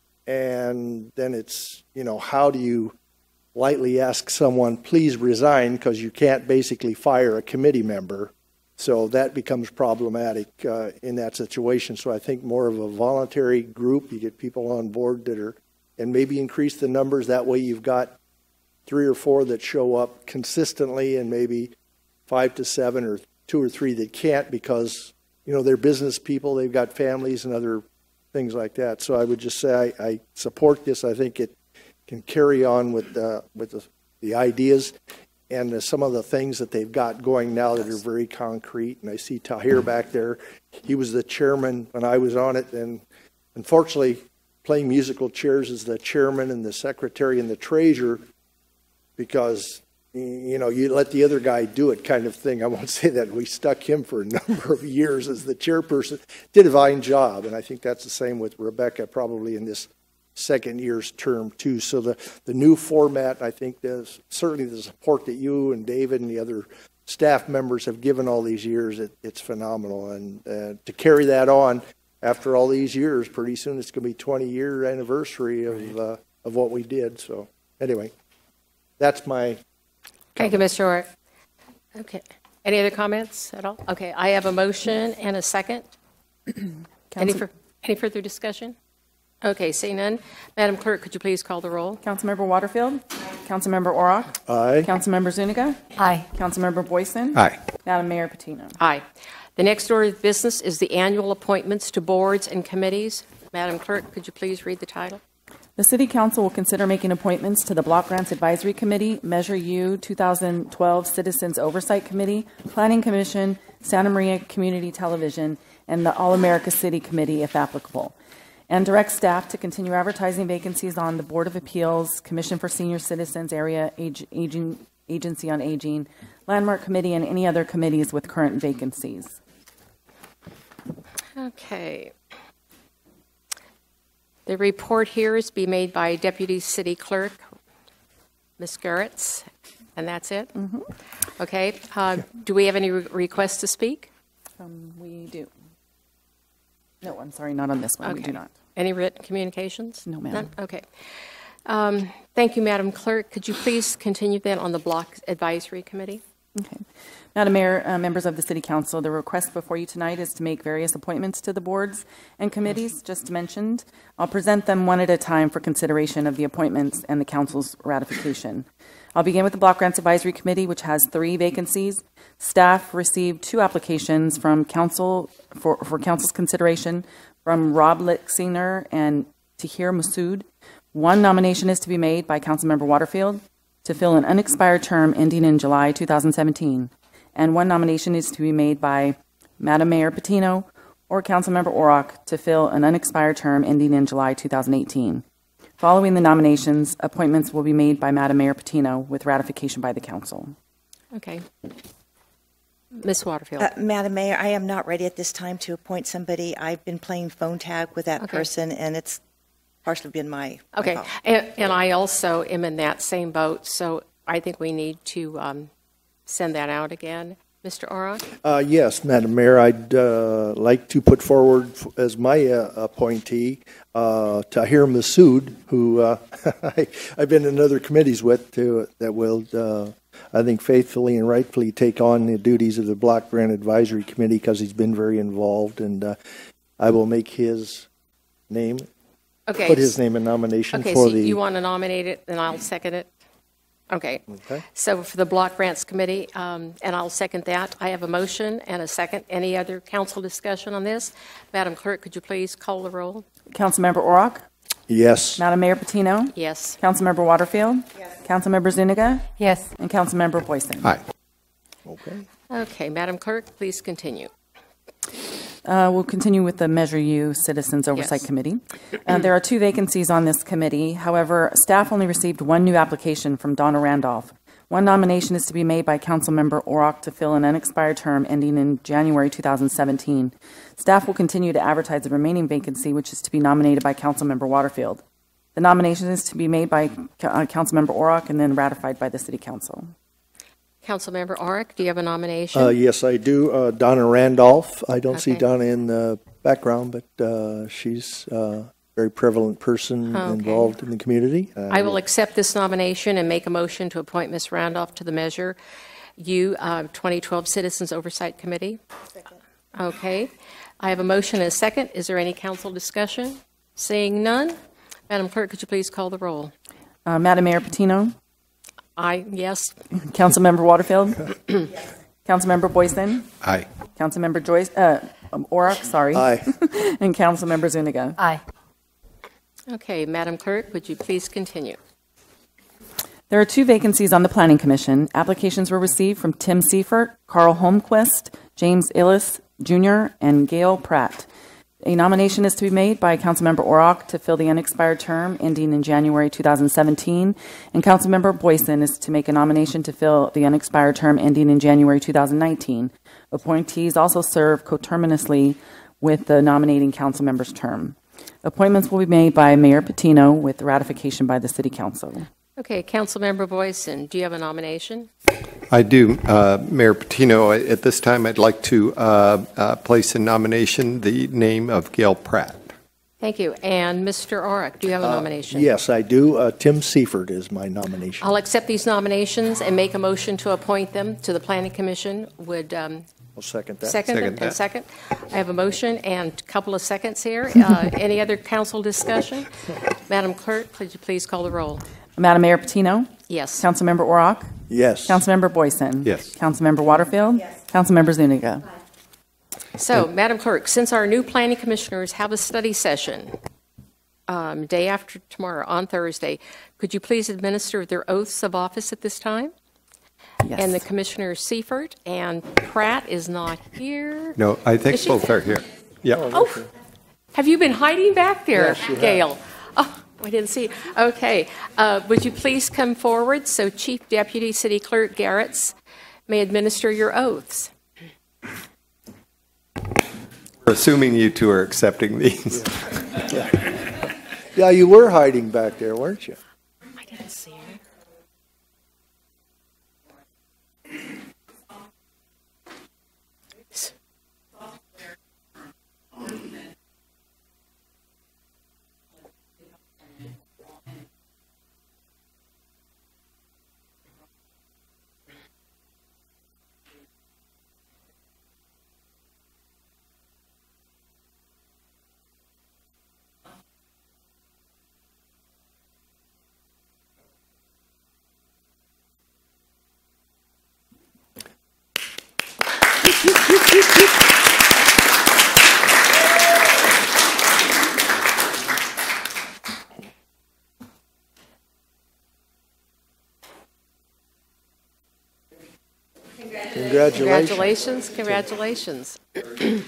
and then it's, you know, how do you lightly ask someone, please resign, because you can't basically fire a committee member. So that becomes problematic uh, in that situation. So I think more of a voluntary group, you get people on board that are, and maybe increase the numbers. That way you've got three or four that show up consistently, and maybe five to seven or two or three that can't because, you know, they're business people, they've got families and other things like that. So I would just say I, I support this. I think it can carry on with, uh, with the, the ideas and uh, some of the things that they've got going now that are very concrete. And I see Tahir back there. He was the chairman when I was on it, and unfortunately playing musical chairs as the chairman and the secretary and the treasurer, because, you know, you let the other guy do it kind of thing. I won't say that. We stuck him for a number of years as the chairperson. Did a fine job, and I think that's the same with Rebecca probably in this second year's term too. So the, the new format, I think there's certainly the support that you and David and the other staff members have given all these years, it, it's phenomenal. And uh, to carry that on after all these years, pretty soon it's going to be twenty year anniversary of, uh, of what we did. So anyway, that's my Thank you, Mister Orrick. Okay. Any other comments at all? Okay. I have a motion and a second. any, for, any further discussion? Okay, seeing none. Madam Clerk, could you please call the roll? Councilmember Waterfield? Councilmember Orrock? Aye. Councilmember Zuniga? Aye. Councilmember Boyson? Aye. Madam Mayor Patino? Aye. The next order of business is the annual appointments to boards and committees. Madam Clerk, could you please read the title? The City Council will consider making appointments to the Block Grants Advisory Committee, Measure U twenty twelve Citizens Oversight Committee, Planning Commission, Santa Maria Community Television, and the All-America City Committee, if applicable, and direct staff to continue advertising vacancies on the Board of Appeals, Commission for Senior Citizens, Area Age, Aging, Agency on Aging, Landmark Committee, and any other committees with current vacancies. Okay. The report here is be made by Deputy City Clerk, Miz Gerritz, and that's it? Mm-hmm. Okay. Uh, do we have any re requests to speak? Um, we do. No, I'm sorry, not on this one. Okay. We do not. Any written communications? No, ma'am. None? Okay. Um, thank you, Madam Clerk. Could you please continue then on the Block Advisory Committee? Okay. Madam Mayor, uh, members of the City Council, the request before you tonight is to make various appointments to the boards and committees just mentioned. I'll present them one at a time for consideration of the appointments and the Council's ratification. I'll begin with the Block Grants Advisory Committee, which has three vacancies. Staff received two applications from Council for, for Council's consideration from Rob Lixinger and Tahir Masood One nomination is to be made by Councilmember Waterfield to fill an unexpired term ending in July two thousand seventeen, and one nomination is to be made by Madam Mayor Patino or Councilmember Orrock to fill an unexpired term ending in July two thousand eighteen. Following the nominations, appointments will be made by Madam Mayor Patino with ratification by the council. Okay. Miz Waterfield. Uh, Madam Mayor, I am not ready at this time to appoint somebody. I've been playing phone tag with that Okay. person, and it's partially been my my Okay, fault. and, and I also am in that same boat, so I think we need to um, send that out again. Mister Orrock? Uh, yes, Madam Mayor, I'd uh, like to put forward f- as my uh, appointee uh, Tahir Masood, who uh, I, I've been in other committees with, to, that will, uh, I think, faithfully and rightfully take on the duties of the Block Grant Advisory Committee because he's been very involved, and uh, I will make his name, Okay. put his name in nomination Okay, for so the. you want to nominate it, and I'll second it? Okay. Okay. So for the Block Grants Committee, um, and I'll second that. I have a motion and a second. Any other council discussion on this? Madam Clerk, could you please call the roll? Councilmember Orrock? Yes. Madam Mayor Patino? Yes. Councilmember Waterfield? Yes. Councilmember Zuniga? Yes. And Councilmember Boyson? Aye. Okay. Okay, Madam Clerk, please continue. Uh, we'll continue with the Measure U Citizens Oversight Yes. Committee. Uh, there are two vacancies on this committee. However, staff only received one new application from Donna Randolph. One nomination is to be made by Councilmember Orrock to fill an unexpired term ending in January two thousand seventeen. Staff will continue to advertise the remaining vacancy, which is to be nominated by Councilmember Waterfield. The nomination is to be made by uh, Councilmember Orrock and then ratified by the City Council. Councilmember Orrock, do you have a nomination? Uh, yes, I do. Uh, Donna Randolph. I don't see Okay. Donna in the background, but uh, she's uh, a very prevalent person Okay. involved in the community. Uh, I will accept this nomination and make a motion to appoint Miz Randolph to the Measure U uh, twenty twelve Citizens Oversight Committee. Okay. I have a motion and a second. Is there any council discussion? Seeing none, Madam Clerk, could you please call the roll? Uh, Madam Mayor Patino? Aye, yes. Councilmember Waterfield? Councilmember Boyson? Aye. Councilmember Joyce, uh, um, Orrock, sorry. Aye. And Councilmember Zuniga. Aye. Okay, Madam Clerk, would you please continue? There are two vacancies on the Planning Commission. Applications were received from Tim Seifert, Carl Holmquist, James Illis Junior, and Gail Pratt. A nomination is to be made by Councilmember Orrock to fill the unexpired term ending in January two thousand seventeen, and Councilmember Boyson is to make a nomination to fill the unexpired term ending in January two thousand nineteen. Appointees also serve coterminously with the nominating council member's term. Appointments will be made by Mayor Patino with ratification by the City Council. Okay, Councilmember Boyson, do you have a nomination? I do. Uh, Mayor Patino, at this time, I'd like to uh, uh, place in nomination the name of Gail Pratt. Thank you. And Mister Orrock, do you have a Uh, nomination? Yes, I do. Uh, Tim Seifert is my nomination. I'll accept these nominations and make a motion to appoint them to the Planning Commission. Would um, I'll second that. second, Second and that. second. I have a motion and a couple of seconds here. Uh, any other council discussion? Madam Clerk, could you please call the roll? Madam Mayor Patino? Yes. Councilmember Orrock? Yes. Councilmember Boyson? Yes. Councilmember Waterfield? Yes. Councilmember Zuniga? So, Madam Clerk, since our new planning commissioners have a study session um, day after tomorrow on Thursday, could you please administer their oaths of office at this time? Yes. And the Commissioner Seifert and Pratt is not here. No, I think Is she- both are here. Yeah. Oh, have you been hiding back there, Yes, she has. Gail? Oh, we didn't see. Okay. Uh, would you please come forward so Chief Deputy City Clerk Garretts may administer your oaths? Assuming you two are accepting these. Yeah, you were hiding back there, weren't you? I didn't see her. Congratulations. Congratulations. Congratulations.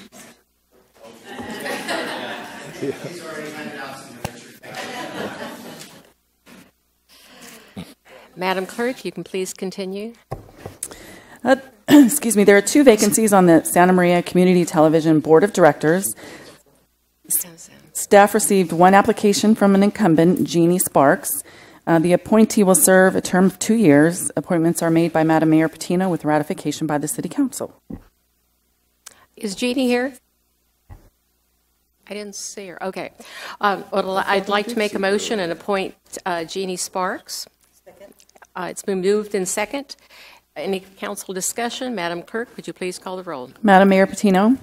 Madam Clerk, you can please continue. Uh, excuse me, there are two vacancies on the Santa Maria Community Television Board of Directors. S- Staff received one application from an incumbent, Jeannie Sparks. Uh, the appointee will serve a term of two years. Appointments are made by Madam Mayor Patino with ratification by the City Council. Is Jeannie here? I didn't see her. Okay. Um, well, I'd like to make a motion and appoint uh, Jeannie Sparks. Uh, it's been moved in second. Any council discussion? Madam Clerk, would you please call the roll? Madam Mayor Patino?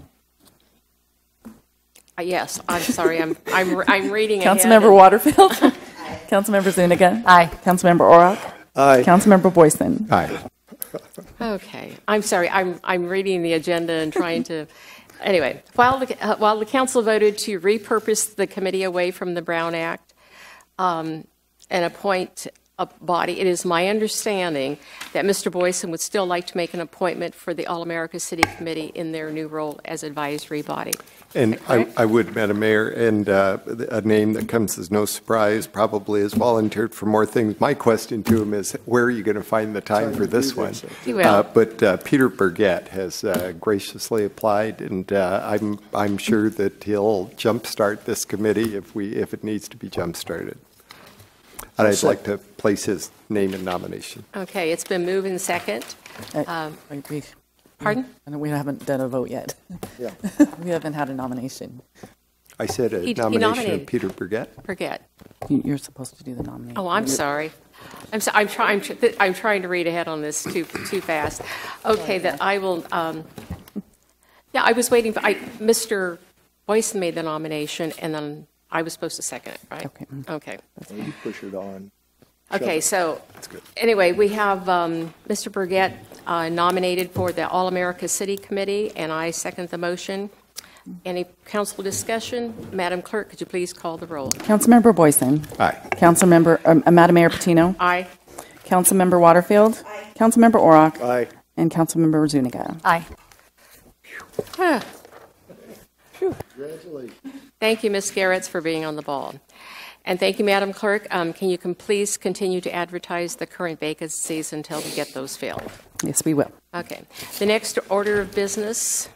Uh, yes, I'm sorry. I'm I'm I'm reading ahead. Councilmember Waterfield? Councilmember Zuniga? Aye. Councilmember Orrock? Aye. Councilmember Boyson? Aye. Okay. I'm sorry. I'm I'm reading the agenda and trying to. Anyway, while the uh, while the council voted to repurpose the committee away from the Brown Act um, and appoint a body, it is my understanding that Mister Boyson would still like to make an appointment for the All-America City Committee in their new role as advisory body. And I, I would, Madam Mayor, and uh, a name that comes as no surprise, probably has volunteered for more things. My question to him is, where are you going to find the time for this one? He will. Uh, but uh, Peter Burgett has uh, graciously applied, and uh, I'm I'm sure that he'll jumpstart this committee if we if it needs to be jumpstarted. And I'd like to place his name in nomination. Okay, it's been moved in second. Um, we, pardon? We haven't done a vote yet. Yeah. We haven't had a nomination. I said a He- he nomination nominated. of Peter Burgett. Forget. You- You're supposed to do the nomination. Oh, I'm sorry. I'm so, I'm trying. I'm trying to read ahead on this too too fast. Okay, that I will. Um, yeah, I was waiting for. I, Mister Boyson made the nomination, and then I was supposed to second it, right? Okay. Okay. You push it on. Okay, so anyway, we have um, Mister Burgett uh, nominated for the All-America City Committee, and I second the motion. Any council discussion? Madam Clerk, could you please call the roll? Councilmember Boyson? Aye. Councilmember, um, uh, Madam Mayor Patino? Aye. Councilmember Waterfield? Aye. Councilmember Orrock? Aye. And Councilmember Zuniga? Aye. Ah, Congratulations. thank you, Miz Garretts, for being on the ball. And thank you, Madam Clerk. Um, can you can please continue to advertise the current vacancies until we get those filled? Yes, we will. Okay. The next order of business,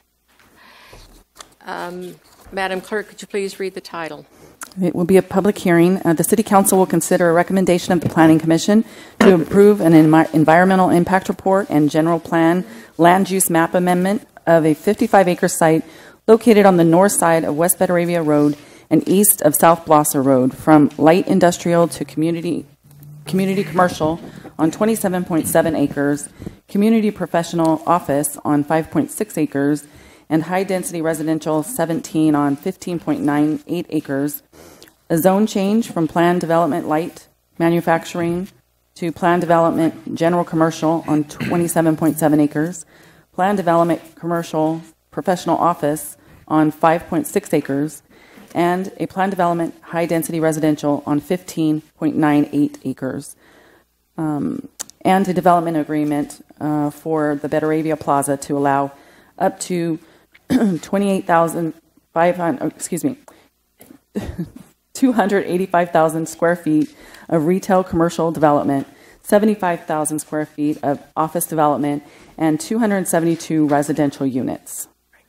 um, Madam Clerk, could you please read the title? It will be a public hearing. Uh, the City Council will consider a recommendation of the Planning Commission to approve an envi- environmental impact report and general plan land use map amendment of a fifty-five acre site located on the north side of West Betaravia Road and east of South Blosser Road from light industrial to community community commercial on twenty-seven point seven acres, community professional office on five point six acres, and high-density residential seventeen on fifteen point nine eight acres. A zone change from planned development light manufacturing to planned development general commercial on twenty-seven point seven acres, planned development commercial professional office on five point six acres, and a planned development high-density residential on fifteen point nine eight acres, um, and a development agreement uh, for the Betaravia Plaza to allow up to twenty-eight thousand five hundred, excuse me, two hundred eighty-five thousand square feet of retail commercial development, seventy-five thousand square feet of office development, and two hundred seventy-two residential units.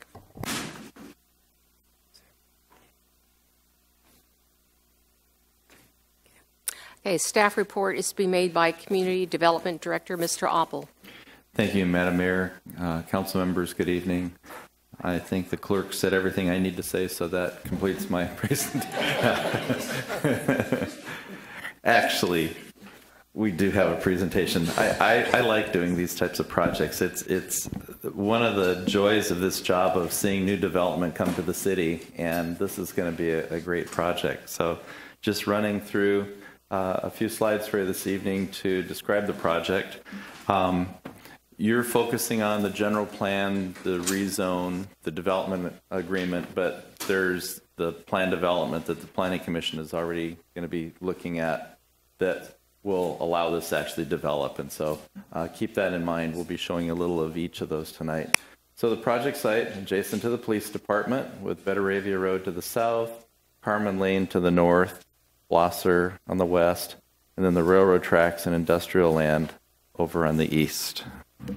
Okay, staff report is to be made by Community Development Director, Mister Oppel. Thank you, Madam Mayor. Uh, council members, good evening. I think the clerk said everything I need to say, so that completes my presentation. Actually, we do have a presentation. I, I, I like doing these types of projects. It's, it's one of the joys of this job of seeing new development come to the city, and this is going to be a, a great project. So just running through uh, a few slides for you this evening to describe the project. Um, You're focusing on the general plan, the rezone, the development agreement, but there's the plan development that the Planning Commission is already going to be looking at that will allow this to actually develop. And so uh, keep that in mind. We'll be showing a little of each of those tonight. So the project site adjacent to the police department with Betaravia Road to the south, Carmen Lane to the north, Blosser on the west, and then the railroad tracks and industrial land over on the east.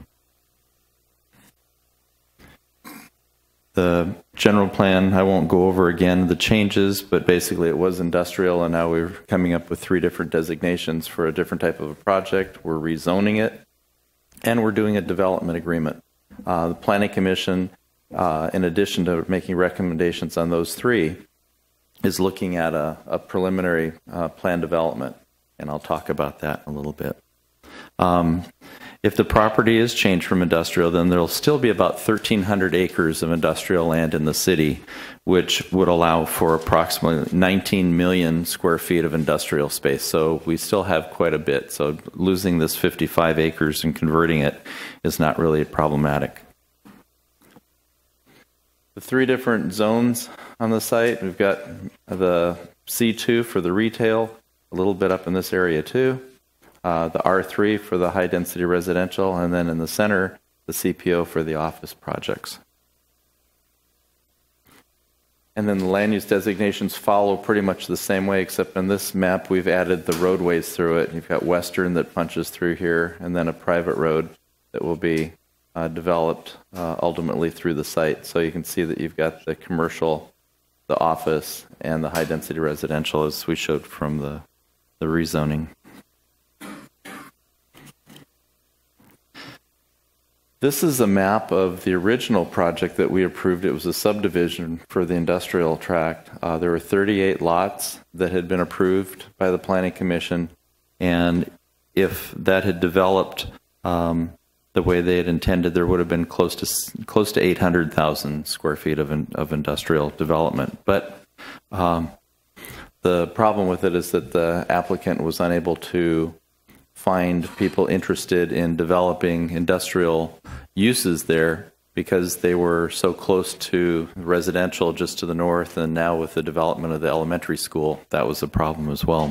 The general plan, I won't go over again the changes, but basically it was industrial, and now we're coming up with three different designations for a different type of a project. We're rezoning it, and we're doing a development agreement. Uh, the Planning Commission, uh, in addition to making recommendations on those three, is looking at a, a preliminary uh, plan development, and I'll talk about that in a little bit. Um, if the property is changed from industrial, then there will still be about thirteen hundred acres of industrial land in the city, which would allow for approximately nineteen million square feet of industrial space. So we still have quite a bit. So losing this fifty-five acres and converting it is not really problematic. The three different zones on the site, we've got the C two for the retail, a little bit up in this area too. Uh, the R three for the high-density residential, and then in the center, the C P O for the office projects. And then the land use designations follow pretty much the same way, except in this map, we've added the roadways through it. You've got Western that punches through here, and then a private road that will be uh, developed uh, ultimately through the site. So you can see that you've got the commercial, the office, and the high-density residential, as we showed from the, the rezoning. This is a map of the original project that we approved. It was a subdivision for the industrial tract. Uh, there were thirty-eight lots that had been approved by the Planning Commission, and if that had developed um, the way they had intended, there would have been close to close to eight hundred thousand square feet of in, of industrial development. But um, the problem with it is that the applicant was unable to find people interested in developing industrial uses there because they were so close to residential just to the north, and now with the development of the elementary school, that was a problem as well.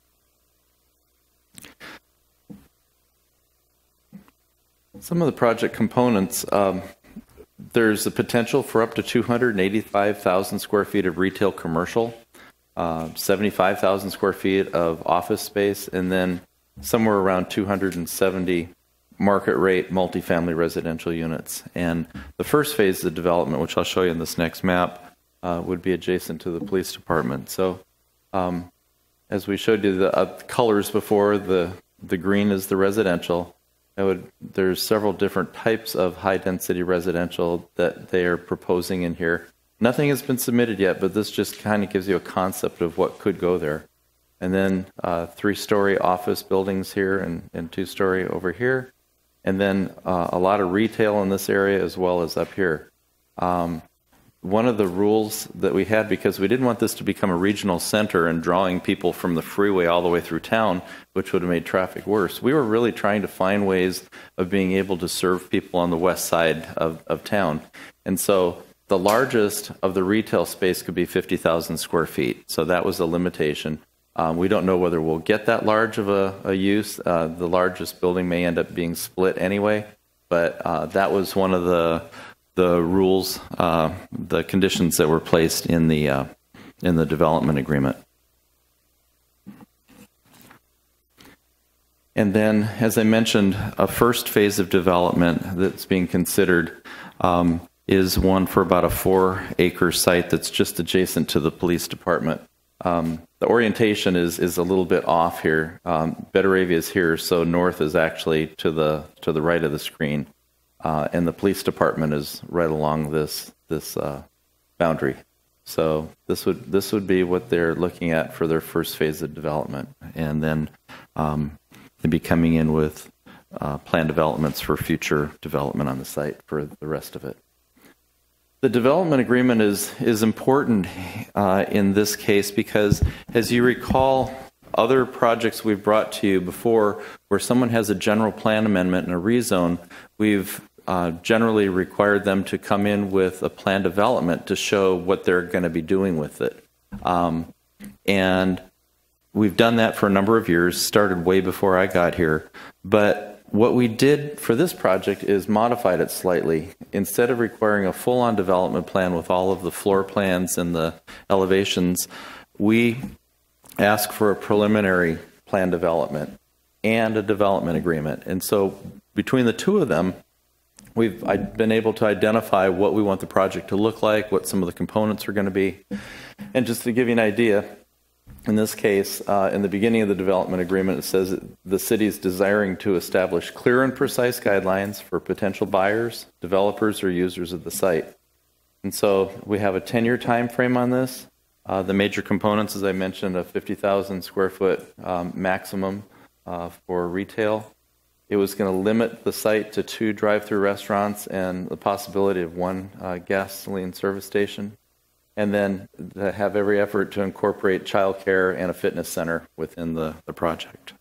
Some of the project components, um, there's the potential for up to two hundred eighty-five thousand square feet of retail commercial, uh, seventy-five thousand square feet of office space, and then somewhere around two hundred seventy market rate multifamily residential units. And the first phase of development, which I'll show you in this next map, uh, would be adjacent to the police department. So um, as we showed you the uh, colors before, the, the green is the residential. It would, there's several different types of high density residential that they are proposing in here. Nothing has been submitted yet, but this just kind of gives you a concept of what could go there. And then uh, three-story office buildings here and, and two-story over here. And then uh, a lot of retail in this area as well as up here. Um, one of the rules that we had, because we didn't want this to become a regional center and drawing people from the freeway all the way through town, which would have made traffic worse, we were really trying to find ways of being able to serve people on the west side of, of town. And so the largest of the retail space could be fifty thousand square feet. So that was a limitation. Um, we don't know whether we'll get that large of a, a use. Uh, the largest building may end up being split anyway, but uh, that was one of the the rules, uh, the conditions that were placed in the uh, in the development agreement. And then, as I mentioned, a first phase of development that's being considered um, is one for about a four-acre site that's just adjacent to the police department. Um, the orientation is is a little bit off here. Um, Betaravia is here, so north is actually to the to the right of the screen, uh, and the police department is right along this this uh, boundary. So this would this would be what they're looking at for their first phase of development, and then um, they'd be coming in with uh, plan developments for future development on the site for the rest of it. The development agreement is is important uh, in this case because, as you recall, other projects we've brought to you before where someone has a general plan amendment and a rezone, we've uh, generally required them to come in with a plan development to show what they're going to be doing with it. Um, and we've done that for a number of years, started way before I got here. But what we did for this project is modified it slightly. Instead of requiring a full-on development plan with all of the floor plans and the elevations, we ask for a preliminary plan development and a development agreement. And so between the two of them, we've been able to identify what we want the project to look like, what some of the components are going to be. And just to give you an idea, in this case, uh, in the beginning of the development agreement, it says that the city is desiring to establish clear and precise guidelines for potential buyers, developers, or users of the site. And so we have a ten-year time frame on this. Uh, the major components, as I mentioned, a fifty thousand square foot um, maximum uh, for retail. It was going to limit the site to two drive-through restaurants and the possibility of one uh, gasoline service station, and then to have every effort to incorporate childcare and a fitness center within the, the project.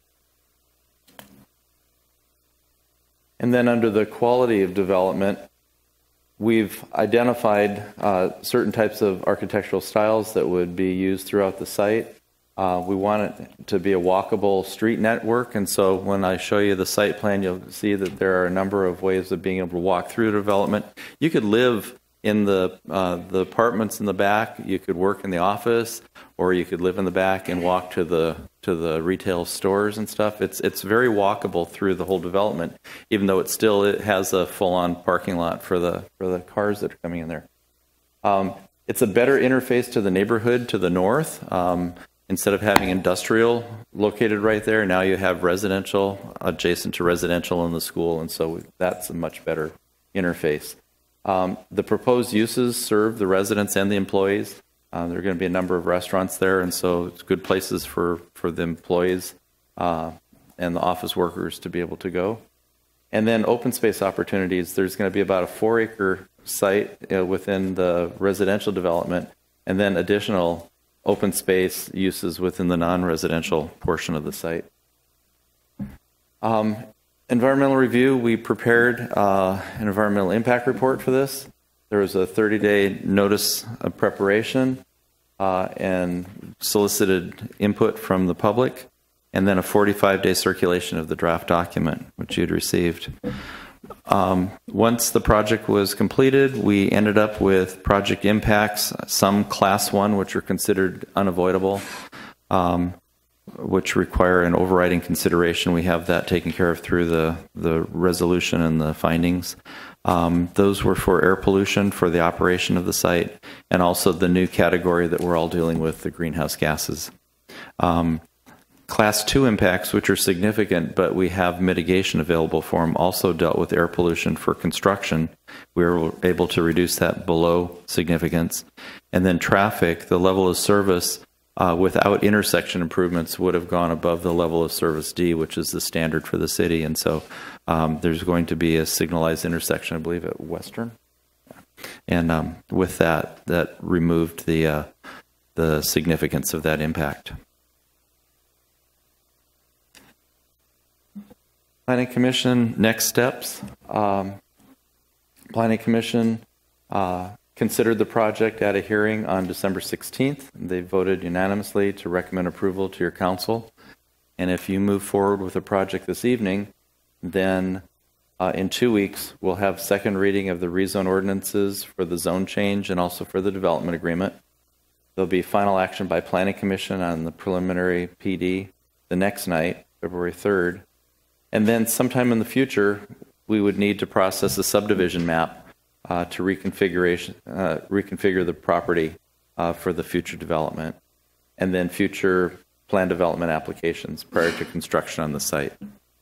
And then under the quality of development, we've identified uh, certain types of architectural styles that would be used throughout the site. Uh, we want it to be a walkable street network, and so when I show you the site plan, you'll see that there are a number of ways of being able to walk through development. You could live in the uh, the apartments in the back, you could work in the office, or you could live in the back and walk to the to the retail stores and stuff. It's it's very walkable through the whole development, even though it still it has a full-on parking lot for the for the cars that are coming in there. Um, it's a better interface to the neighborhood to the north. Um, Instead of having industrial located right there, now you have residential adjacent to residential in the school, and so that's a much better interface. Um, the proposed uses serve the residents and the employees. Uh, there are going to be a number of restaurants there, and so it's good places for, for the employees uh, and the office workers to be able to go. And then open space opportunities. There's going to be about a four acre site you know, within the residential development, and then additional open space uses within the non-residential portion of the site. Um, environmental review, we prepared uh, an environmental impact report for this. There was a thirty day notice of preparation uh, and solicited input from the public, and then a forty-five day circulation of the draft document, which you'd received. Um, once the project was completed, we ended up with project impacts, some class one, which are considered unavoidable, um, which require an overriding consideration. We have that taken care of through the, the resolution and the findings. Um, those were for air pollution for the operation of the site, and also the new category that we're all dealing with, the greenhouse gases. Um, Class two impacts, which are significant, but we have mitigation available for them, also dealt with air pollution for construction. We were able to reduce that below significance. And then traffic, the level of service uh, without intersection improvements would have gone above the level of service D, which is the standard for the city. And so um, there's going to be a signalized intersection, I believe, at Western. And um, with that, that removed the, uh, the significance of that impact. Planning Commission, next steps. Um, Planning Commission uh, considered the project at a hearing on December sixteenth. They voted unanimously to recommend approval to your council. And if you move forward with the project this evening, then uh, in two weeks, we'll have second reading of the rezone ordinances for the zone change and also for the development agreement. There'll be final action by Planning Commission on the preliminary P D the next night, February third. And then sometime in the future, we would need to process a subdivision map uh, to reconfiguration, uh, reconfigure the property uh, for the future development, and then future plan development applications prior to construction on the site.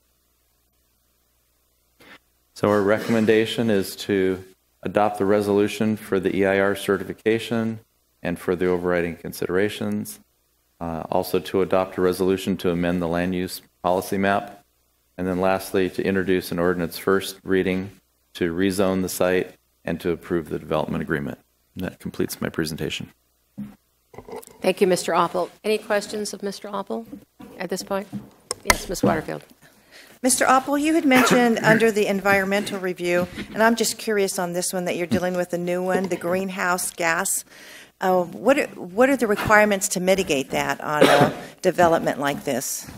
So our recommendation is to adopt the resolution for the E I R certification and for the overriding considerations. Uh, also to adopt a resolution to amend the land use policy map. And then lastly, to introduce an ordinance first reading to rezone the site and to approve the development agreement. And that completes my presentation. Thank you, Mister Oppel. Any questions of Mister Oppel at this point? Yes, Miz Waterfield. Mister Oppel, you had mentioned under the environmental review, and I'm just curious on this one that you're dealing with, the new one, the greenhouse gas Uh, what are, what are the requirements to mitigate that on a development like this?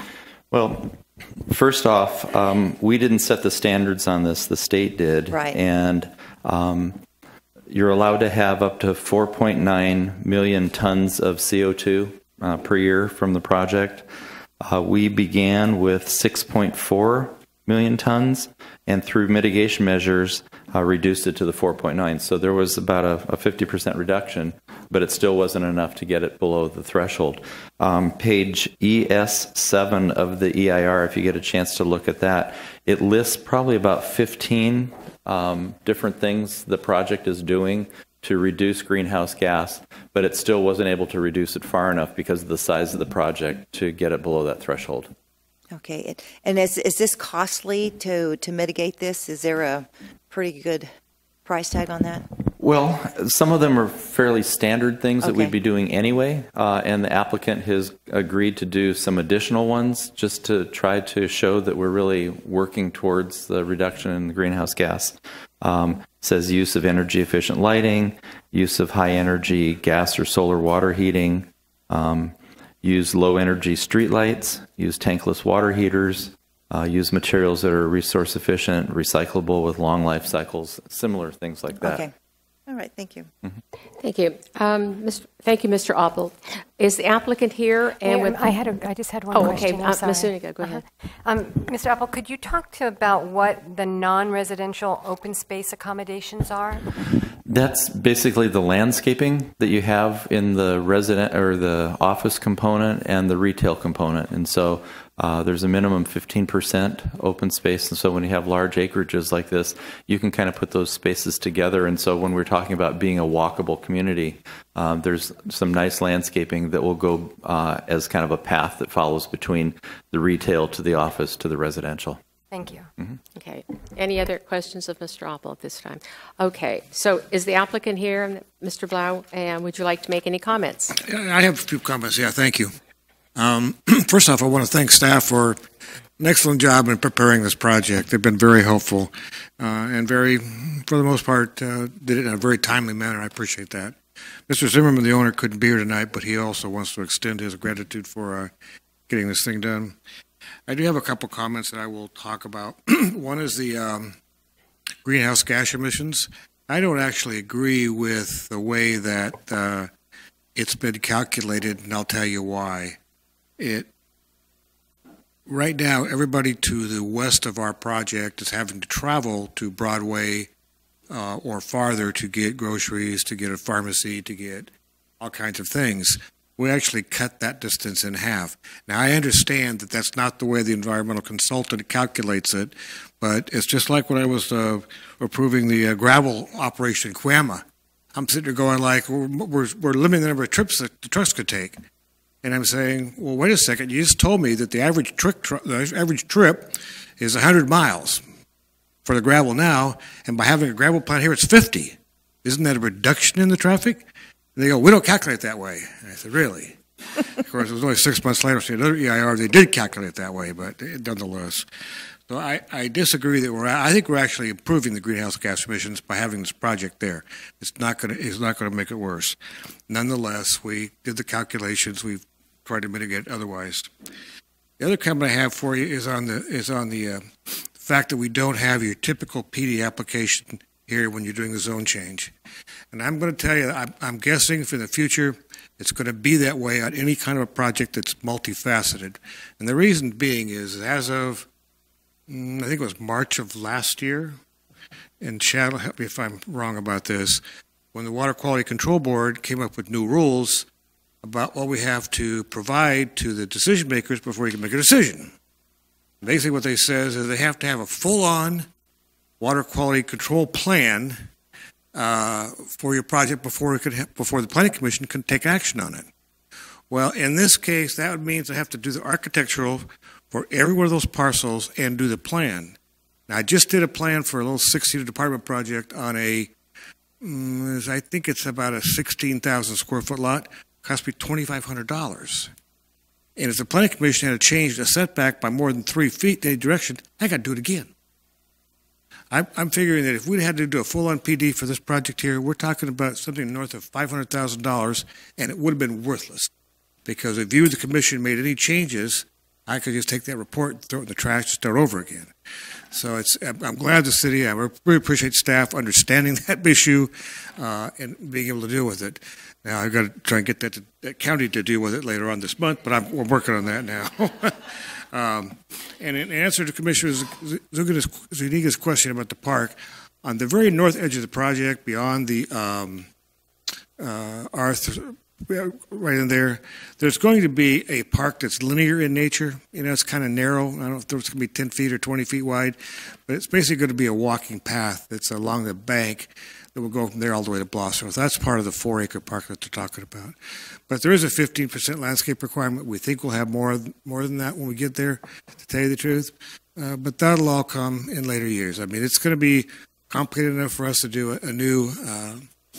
Well, first off, um, we didn't set the standards on this. The state did. Right. And um, you're allowed to have up to four point nine million tons of C O two uh, per year from the project. Uh, we began with six point four million tons, and through mitigation measures, uh, reduced it to the four point nine. So there was about a, a fifty percent reduction, but it still wasn't enough to get it below the threshold. Um, page E S seven of the E I R, if you get a chance to look at that, it lists probably about fifteen um, different things the project is doing to reduce greenhouse gas, but it still wasn't able to reduce it far enough because of the size of the project to get it below that threshold. Okay, and is is this costly to to mitigate this? Is there a pretty good price tag on that? Well, some of them are fairly standard things that Okay. we'd be doing anyway, uh, and the applicant has agreed to do some additional ones just to try to show that we're really working towards the reduction in the greenhouse gas. Um, says use of energy efficient lighting, use of high energy gas or solar water heating, um, use low energy street lights, use tankless water heaters, uh, use materials that are resource efficient, recyclable with long life cycles, similar things like that. Okay. All right, thank you. Thank you. Um, Mister Thank you, Mister Oppel. Is the applicant here? And with- I had a, I just had one oh, question. okay. I'm Uh, sorry. Miz Zuniga, go ahead. Um, Mister Apple, could you talk to about what the non-residential open space accommodations are? That's basically the landscaping that you have in the resident or the office component and the retail component. And so uh, there's a minimum fifteen percent open space. And so when you have large acreages like this, you can kind of put those spaces together. And so when we're talking about being a walkable community, um, there's some nice landscaping that will go uh, as kind of a path that follows between the retail to the office to the residential. Thank you. Mm-hmm. Okay. Any other questions of Mister Oppel at this time? Okay. So is the applicant here, Mister Blau? And would you like to make any comments? I have a few comments. Yeah, thank you. Um, first off, I want to thank staff for an excellent job in preparing this project. They've been very helpful uh, and very, for the most part, uh, did it in a very timely manner. I appreciate that. Mister Zimmerman, the owner, couldn't be here tonight, but he also wants to extend his gratitude for uh, getting this thing done. I do have a couple comments that I will talk about. One is the um, greenhouse gas emissions. I don't actually agree with the way that uh, it's been calculated, and I'll tell you why. It right now, everybody to the west of our project is having to travel to Broadway uh, or farther to get groceries, to get a pharmacy, to get all kinds of things. We actually cut that distance in half. Now, I understand that that's not the way the environmental consultant calculates it, but it's just like when I was uh, approving the uh, gravel operation in Cuama. I'm sitting there going like, we're, we're, we're limiting the number of trips that the trucks could take. And I'm saying, well, wait a second, you just told me that the average, trick, the average trip is one hundred miles for the gravel now, and by having a gravel plant here, it's fifty. Isn't that a reduction in the traffic? And they go, we don't calculate that way. And I said, really? Of course, it was only six months later, so another E I R, they did calculate that way, but nonetheless. So I, I disagree that we're, I think we're actually improving the greenhouse gas emissions by having this project there. It's not going to, it's not going to make it worse. Nonetheless, we did the calculations. We've tried to mitigate it otherwise. The other comment I have for you is on the, is on the uh, fact that we don't have your typical P D application here when you're doing the zone change. And I'm going to tell you, I'm, I'm guessing for the future, it's going to be that way on any kind of a project that's multifaceted. And the reason being is, as of, mm, I think it was March of last year, and Chad will help me if I'm wrong about this, when the Water Quality Control Board came up with new rules about what we have to provide to the decision makers before you can make a decision. Basically what they says is they have to have a full-on water quality control plan uh, for your project before it could ha- before the Planning Commission can take action on it. Well, in this case, that means they have to do the architectural for every one of those parcels and do the plan. Now, I just did a plan for a little six-seater apartment project on a, mm, I think it's about a sixteen thousand square foot lot. Cost me twenty-five hundred dollars. And if the Planning Commission had changed a setback by more than three feet in any direction, I got to do it again. I'm, I'm figuring that if we had to do a full-on P D for this project here, we're talking about something north of five hundred thousand dollars, and it would have been worthless. Because if you, as the commission, made any changes, I could just take that report, throw it in the trash, and start over again. So it's, I'm glad the city, I really appreciate staff understanding that issue uh, and being able to deal with it. Now, I've got to try and get that, to, that county to deal with it later on this month, but I'm, we're working on that now. um, and in answer to Commissioner Zuniga's question about the park, on the very north edge of the project, beyond the um, uh, Arthur, right in there, there's going to be a park that's linear in nature. You know, it's kind of narrow. I don't know if it's going to be ten feet or twenty feet wide, but it's basically going to be a walking path that's along the bank that will go from there all the way to Blossom. So that's part of the four-acre park that they're talking about. But there is a fifteen percent landscape requirement. We think we'll have more, more than that when we get there, to tell you the truth. Uh, but that'll all come in later years. I mean, it's going to be complicated enough for us to do a, a new uh,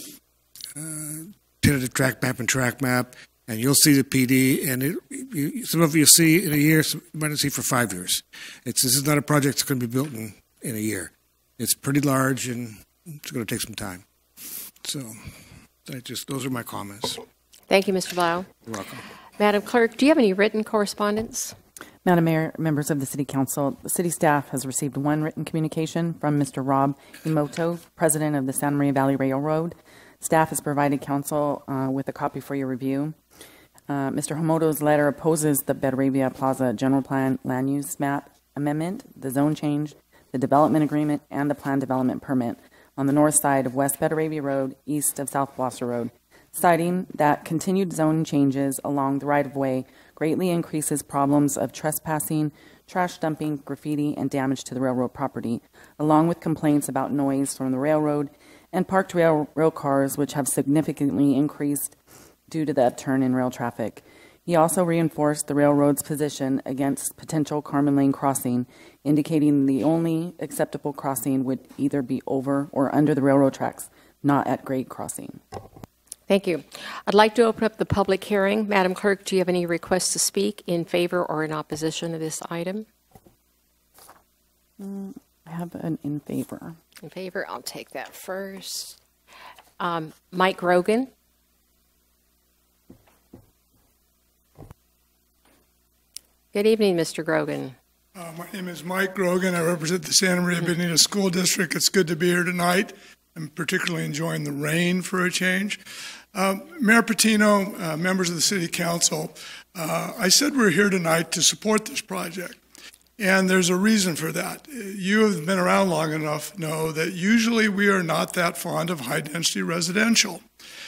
uh, tentative track map and track map, and you'll see the P D, and it, you, some of you see in a year, some you might not see for five years. It's, this is not a project that's going to be built in, in a year. It's pretty large, and it's going to take some time. So I just those are my comments. Thank you, Mister Blau. You're welcome. Madam Clerk, do you have any written correspondence? Madam Mayor, members of the City Council, the City staff has received one written communication from Mister Rob Emoto, President of the Santa Maria Valley Railroad. Staff has provided Council uh, with a copy for your review. Uh, Mister Emoto's letter opposes the Betteravia Plaza General Plan Land Use Map Amendment, the zone change, the development agreement, and the plan development permit on the north side of West Betteravia Road, east of South Blosser Road, citing that continued zone changes along the right-of-way greatly increases problems of trespassing, trash dumping, graffiti, and damage to the railroad property, along with complaints about noise from the railroad and parked rail, rail cars, which have significantly increased due to the upturn in rail traffic. He also reinforced the railroad's position against potential Carmen Lane crossing, indicating the only acceptable crossing would either be over or under the railroad tracks, not at grade crossing. Thank you. I'd like to open up the public hearing. Madam Clerk, do you have any requests to speak in favor or in opposition of this item? Mm, I have an in favor. In favor, I'll take that first. Um, Mike Grogan. Good evening, Mister Grogan. Uh, my name is Mike Grogan. I represent the Santa Maria Bonita School District. It's good to be here tonight. I'm particularly enjoying the rain for a change. Um, Mayor Patino, uh, members of the City Council, uh, I said we're here tonight to support this project. And there's a reason for that. You have been around long enough to know that usually we are not that fond of high-density residential.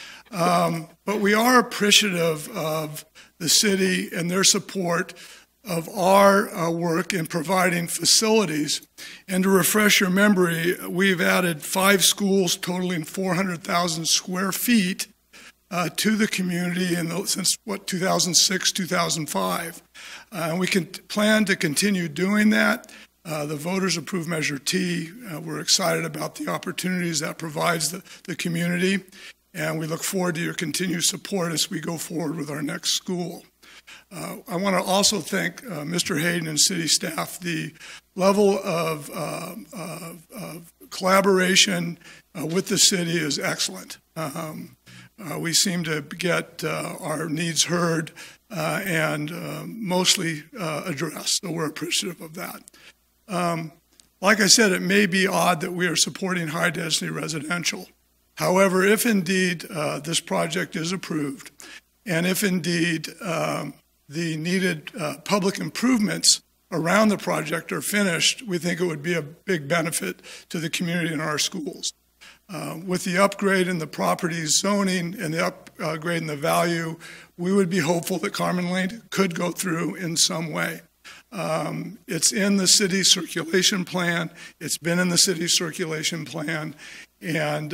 Um, but we are appreciative of the city and their support of our uh, work in providing facilities. And to refresh your memory, we've added five schools totaling four hundred thousand square feet uh, to the community in the, since, what, two thousand six, two thousand five. Uh, and we can plan to continue doing that. Uh, the voters approved Measure T. Uh, we're excited about the opportunities that provides the, the community. And we look forward to your continued support as we go forward with our next school. Uh, I want to also thank uh, Mister Hayden and city staff. The level of, uh, uh, of collaboration uh, with the city is excellent. Um, uh, we seem to get uh, our needs heard uh, and uh, mostly uh, addressed, so we're appreciative of that. Um, like I said, it may be odd that we are supporting high-density residential. However, if indeed uh, this project is approved, and if indeed um, the needed uh, public improvements around the project are finished, we think it would be a big benefit to the community and our schools. Uh, with the upgrade in the property zoning and the upgrade in the value, we would be hopeful that Carmen Lane could go through in some way. Um, it's in the city circulation plan. It's been in the city circulation plan. And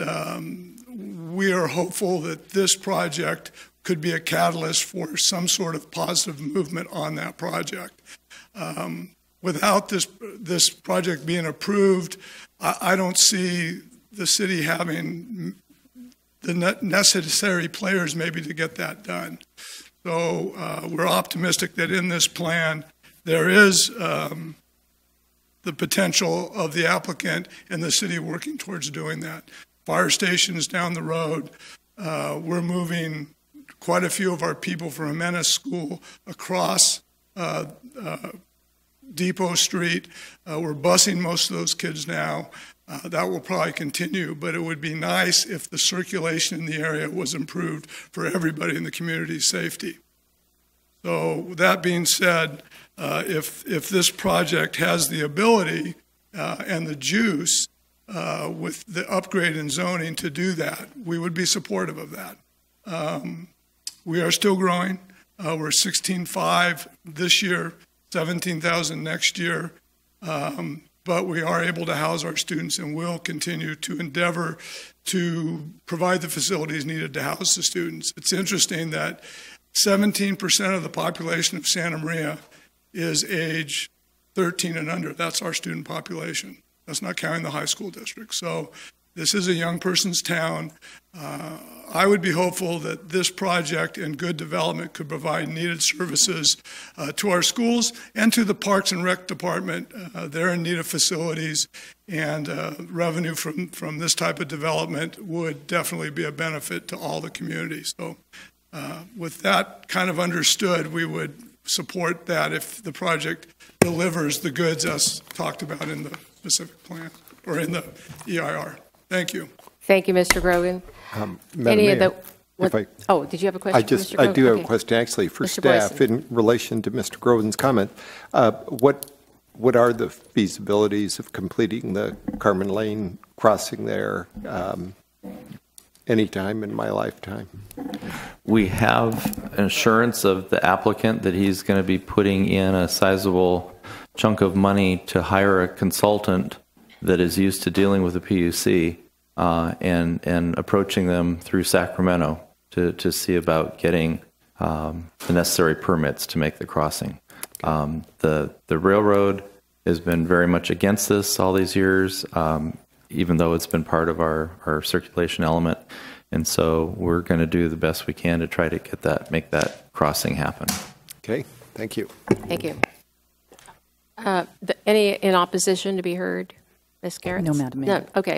um, we are hopeful that this project could be a catalyst for some sort of positive movement on that project. Um, without this, this project being approved, I, I don't see the city having the necessary players maybe to get that done. So uh, we're optimistic that in this plan there is um, the potential of the applicant and the city working towards doing that. Fire stations down the road. Uh, we're moving quite a few of our people from Jimenez School across uh, uh, Depot Street. Uh, we're busing most of those kids now. Uh, that will probably continue, but it would be nice if the circulation in the area was improved for everybody in the community's safety. So that being said, uh, if, if this project has the ability uh, and the juice uh, with the upgrade in zoning to do that, we would be supportive of that. Um, we are still growing. Uh, we're sixteen point five this year, seventeen thousand next year. Um, but we are able to house our students and will continue to endeavor to provide the facilities needed to house the students. It's interesting that seventeen percent of the population of Santa Maria is age thirteen and under. That's our student population. That's not counting the high school district. So this is a young person's town. Uh, I would be hopeful that this project and good development could provide needed services uh, to our schools and to the Parks and Rec Department. Uh, they're in need of facilities, and uh, revenue from, from this type of development would definitely be a benefit to all the communities. So uh, with that kind of understood, we would support that if the project delivers the goods as talked about in the specific plan or in the E I R. Thank you. Thank you, Mister Grogan. Um, Madam Any Mayor, of the, what, if I, oh, did you have a question? I just, Mister Grogan? I do have okay. a question actually for Mister staff Bryson. in relation to Mister Grogan's comment. Uh, what, what are the feasibilities of completing the Carmen Lane crossing there um, anytime in my lifetime? We have assurance of the applicant that he's going to be putting in a sizable chunk of money to hire a consultant that is used to dealing with the P U C uh, and and approaching them through Sacramento to, to see about getting um, the necessary permits to make the crossing. Um, the the railroad has been very much against this all these years, um, even though it's been part of our, our circulation element. And so we're going to do the best we can to try to get that, make that crossing happen. Okay, thank you. Thank you. Uh, the, any in opposition to be heard? Miz Garrett? No, Madam Mayor. None. Okay.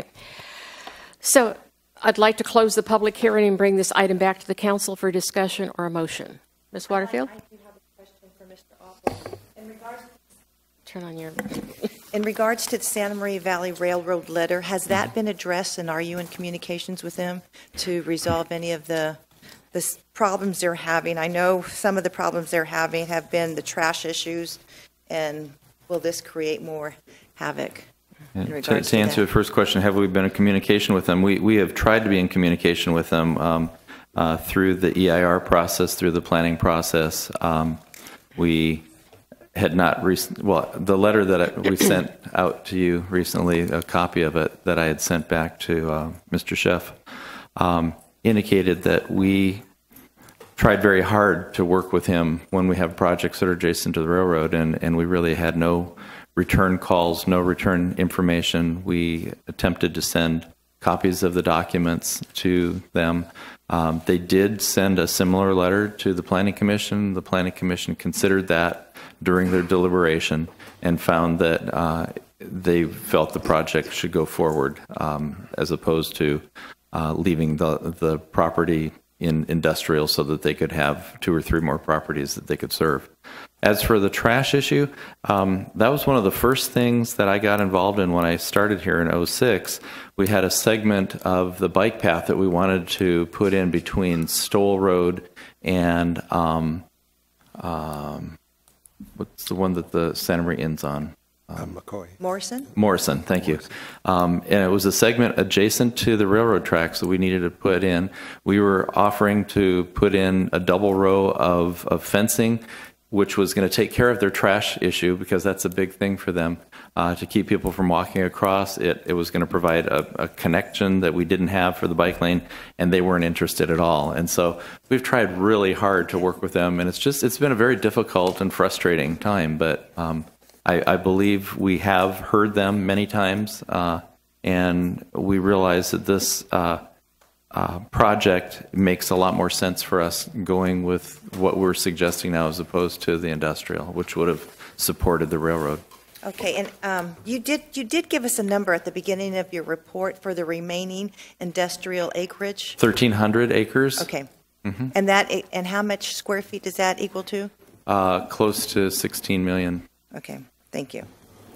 So I'd like to close the public hearing and bring this item back to the council for discussion or a motion. Miz Waterfield? I do have a question for Mister Opel. In regards Turn on your... In regards to the Santa Maria Valley Railroad letter, has that been addressed, and are you in communications with them to resolve any of the, the s- problems they're having? I know some of the problems they're having have been the trash issues, and will this create more havoc in To, regards to to answer that? the first question, have we been in communication with them? We, we have tried to be in communication with them um, uh, through the E I R process, through the planning process. Um, we had not, rec- well, the letter that I, we sent out to you recently, a copy of it that I had sent back to uh, Mister Sheff, um, indicated that we tried very hard to work with him when we have projects that are adjacent to the railroad, and, and we really had no return calls, no return information. We attempted to send copies of the documents to them. Um, they did send a similar letter to the Planning Commission. The Planning Commission considered that during their deliberation and found that uh, they felt the project should go forward um, as opposed to uh, leaving the, the property in industrial so that they could have two or three more properties that they could serve. As for the trash issue, um, that was one of the first things that I got involved in when I started here in oh six. We had a segment of the bike path that we wanted to put in between Stoll Road and um, um, what's the one that the Santa Maria ends on? Um, McCoy. Morrison? Morrison, thank you. Um, and it was a segment adjacent to the railroad tracks that we needed to put in. We were offering to put in a double row of, of fencing, which was going to take care of their trash issue because that's a big thing for them, uh, to keep people from walking across. It, it was going to provide a, a connection that we didn't have for the bike lane, and they weren't interested at all. And so we've tried really hard to work with them, and it's just it's been a very difficult and frustrating time, but um, I, I believe we have heard them many times, uh, and we realize that this uh, uh, project makes a lot more sense for us going with what we're suggesting now as opposed to the industrial, which would have supported the railroad. Okay, and um, you did you did give us a number at the beginning of your report for the remaining industrial acreage. thirteen hundred acres. Okay, Mm-hmm. and that and how much square feet does that equal to? Uh, close to sixteen million. Okay, thank you.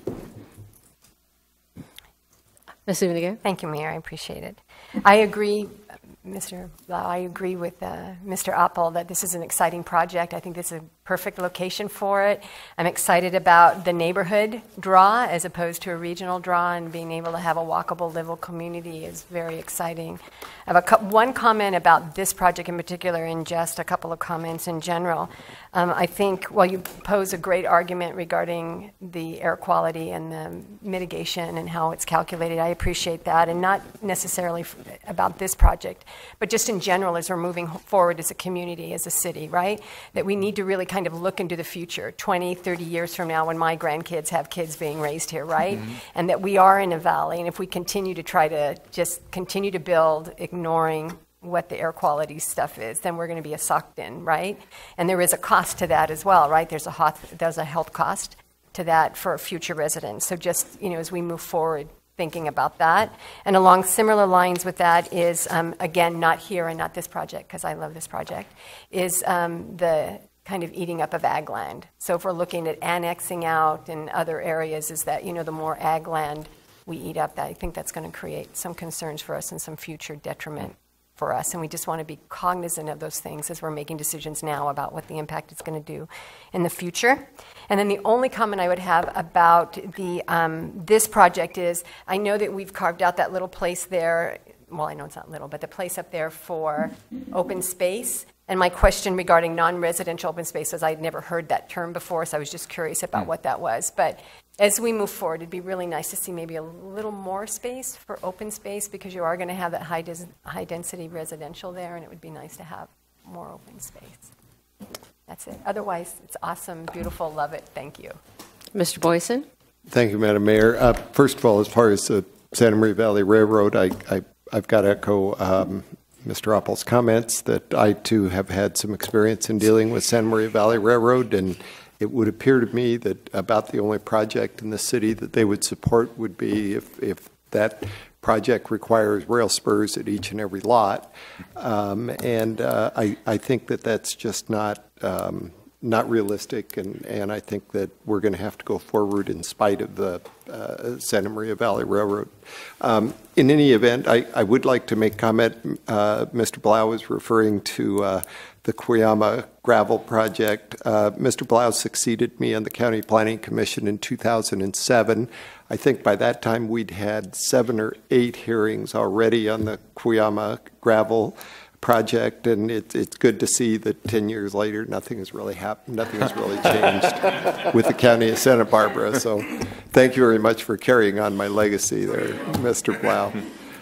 Miz Zuniga? Thank you, Mayor. I appreciate it. I agree, Mister Blau, I agree with uh, Mister Appel that this is an exciting project. I think this is a perfect location for it. I'm excited about the neighborhood draw as opposed to a regional draw, and being able to have a walkable, livable community is very exciting. I have a co- one comment about this project in particular, and just a couple of comments in general. Um, I think while you pose a great argument regarding the air quality and the mitigation and how it's calculated, I appreciate that, and not necessarily f- about this project, but just in general as we're moving forward as a community, as a city, right? That we need to really kind of look into the future, twenty, thirty years from now when my grandkids have kids being raised here, right? Mm-hmm. And that we are in a valley, and if we continue to try to just continue to build, ignoring what the air quality stuff is, then we're going to be sucked in, right? And there is a cost to that as well, right? There's a health, there's a health cost to that for future residents. So just, you know, as we move forward, thinking about that. And along similar lines with that is, um, again, not here and not this project, because I love this project, is um, the kind of eating up of ag land. So if we're looking at annexing out in other areas, is that, you know, the more ag land we eat up, that I think that's going to create some concerns for us and some future detriment for us, and we just want to be cognizant of those things as we're making decisions now about what the impact is going to do in the future. And then the only comment I would have about the um, this project is, I know that we've carved out that little place there, well, I know it's not little, but the place up there for open space. And my question regarding non-residential open space was, I'd never heard that term before, so I was just curious about what that was. But as we move forward, it'd be really nice to see maybe a little more space for open space, because you are going to have that high, des- high density residential there, and it would be nice to have more open space. That's it. Otherwise, it's awesome, beautiful, love it. Thank you. Mister Boyson? Thank you, Madam Mayor. Uh, first of all, as far as the Santa Maria Valley Railroad, I, I, I've got to echo um, Mister Appel's comments that I, too, have had some experience in dealing with Santa Maria Valley Railroad, and it would appear to me that about the only project in the city that they would support would be if, if that project requires rail spurs at each and every lot. Um, and uh, I, I think that that's just not um, not realistic, and, and I think that we're going to have to go forward in spite of the uh, Santa Maria Valley Railroad. Um, in any event, I, I would like to make comment. Uh, Mister Blau was referring to uh, the Cuyama gravel project. Uh, Mister Blau succeeded me on the County Planning Commission in two thousand seven. I think by that time we'd had seven or eight hearings already on the Cuyama gravel project, and it, it's good to see that ten years later nothing has really happened, nothing has really changed with the County of Santa Barbara. So thank you very much for carrying on my legacy there, Mister Blau.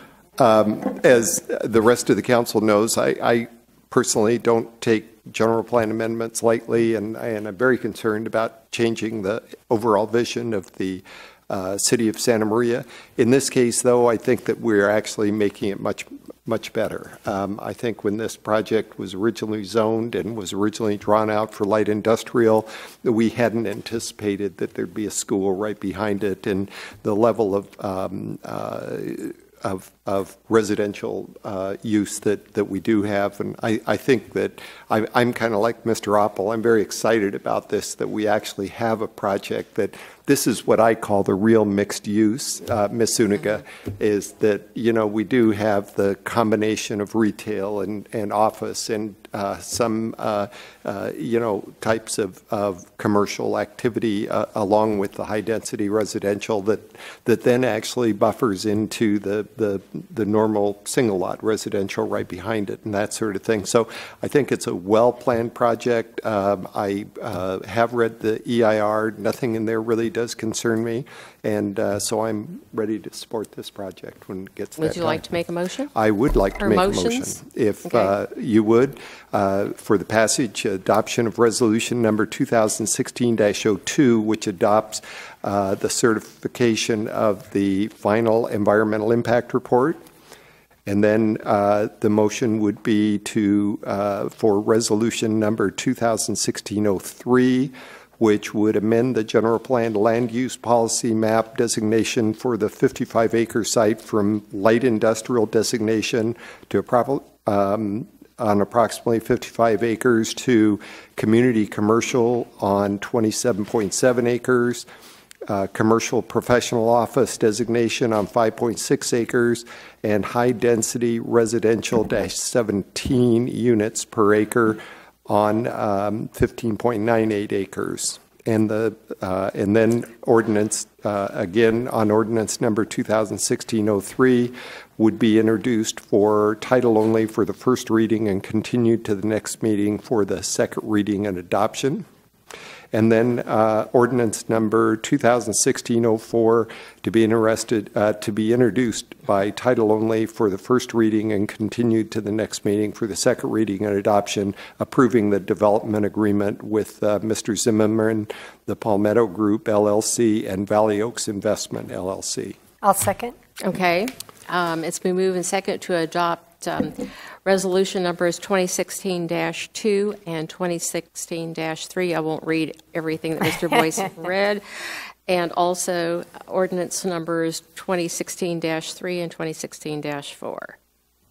Um, as the rest of the council knows, I, I personally don't take general plan amendments lightly, and, and I'm very concerned about changing the overall vision of the uh, city of Santa Maria. In this case, though, I think that we're actually making it much, much better. Um, I think when this project was originally zoned and was originally drawn out for light industrial, we hadn't anticipated that there'd be a school right behind it, and the level of um, uh, Of, of residential uh, use that, that we do have. And I, I think that I, I'm kind of like Mister Appel. I'm very excited about this, that we actually have a project that this is what I call the real mixed use, uh, Miz Zuniga, is that, you know, we do have the combination of retail and, and office and uh, some, uh, uh, you know, types of, of commercial activity uh, along with the high density residential that, that then actually buffers into the, the, the normal single lot residential right behind it and that sort of thing. So I think it's a well-planned project. Um, I uh, have read the E I R. Nothing in there really does concern me. And uh, so I'm ready to support this project when it gets that Would you time. like to make a motion? I would like to Or make motions? a motion. If Okay. uh, you would, uh, for the passage, adoption of resolution number two thousand sixteen dash oh two, which adopts uh, the certification of the final environmental impact report. And then uh, the motion would be to, uh, for resolution number two thousand sixteen oh three, which would amend the general plan land use policy map designation for the fifty-five acre site from light industrial designation to a proper, um, on approximately fifty-five acres to community commercial on twenty-seven point seven acres, uh, commercial professional office designation on five point six acres, and high-density residential dash seventeen units per acre on um, fifteen point nine eight acres. And the uh, and then ordinance uh, again on ordinance number two thousand sixteen oh three would be introduced for title only for the first reading and continued to the next meeting for the second reading and adoption. And then uh, ordinance number two thousand sixteen oh four to be interested uh, to be introduced by title only for the first reading and continued to the next meeting for the second reading and adoption, approving the development agreement with uh, Mister Zimmerman, the Palmetto Group L L C, and Valley Oaks Investment L L C. I'll second. Okay. Um, it's been moved and seconded to adopt um, resolution numbers twenty sixteen dash two and twenty sixteen dash three. I won't read everything that Mister Boyce read. And also ordinance numbers twenty sixteen dash three and twenty sixteen dash four.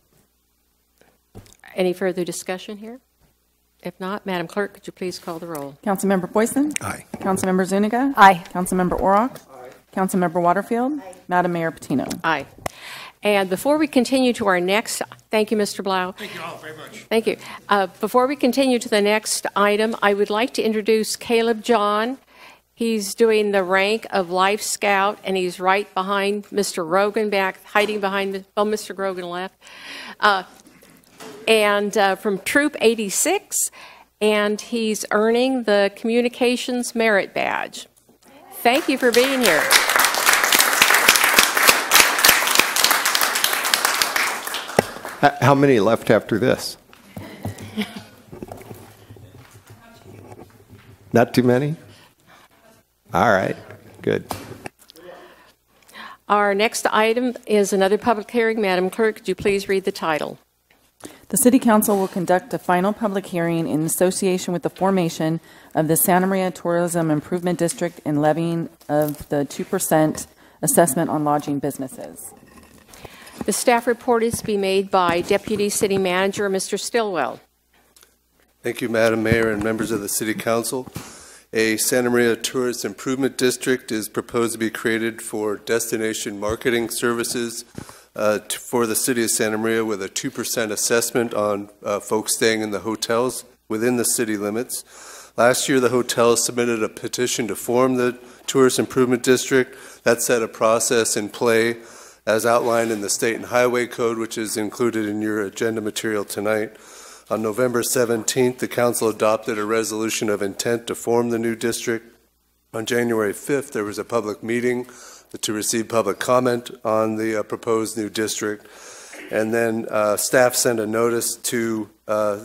Any further discussion here? If not, Madam Clerk, could you please call the roll? Councilmember Boyson? Aye. Councilmember Zuniga? Aye. Councilmember Orrock? Aye. Councilmember Waterfield? Aye. Madam Mayor Patino? Aye. And before we continue to our next, thank you, Mister Blau. Thank you all very much. Thank you. Uh, before we continue to the next item, I would like to introduce Caleb John. He's doing the rank of Life Scout, and he's right behind Mister Rogan, back hiding behind, oh, Mister Rogan left. Uh, and uh, from Troop eighty-six, and he's earning the Communications Merit Badge. Thank you for being here. How many left after this? Not too many? All right, good. Our next item is another public hearing. Madam Clerk, could you please read the title? The City Council will conduct a final public hearing in association with the formation of the Santa Maria Tourism Improvement District and levying of the two percent assessment on lodging businesses. The staff report is to be made by Deputy City Manager, Mister Stillwell. Thank you, Madam Mayor and members of the City Council. A Santa Maria Tourist Improvement District is proposed to be created for destination marketing services uh, to, for the City of Santa Maria with a two percent assessment on uh, folks staying in the hotels within the city limits. Last year, the hotel submitted a petition to form the Tourist Improvement District. That set a process in play as outlined in the State and Highway Code, which is included in your agenda material tonight. On November seventeenth, the Council adopted a resolution of intent to form the new district. On January fifth, there was a public meeting to receive public comment on the uh, proposed new district. And then uh, staff sent a notice to, uh,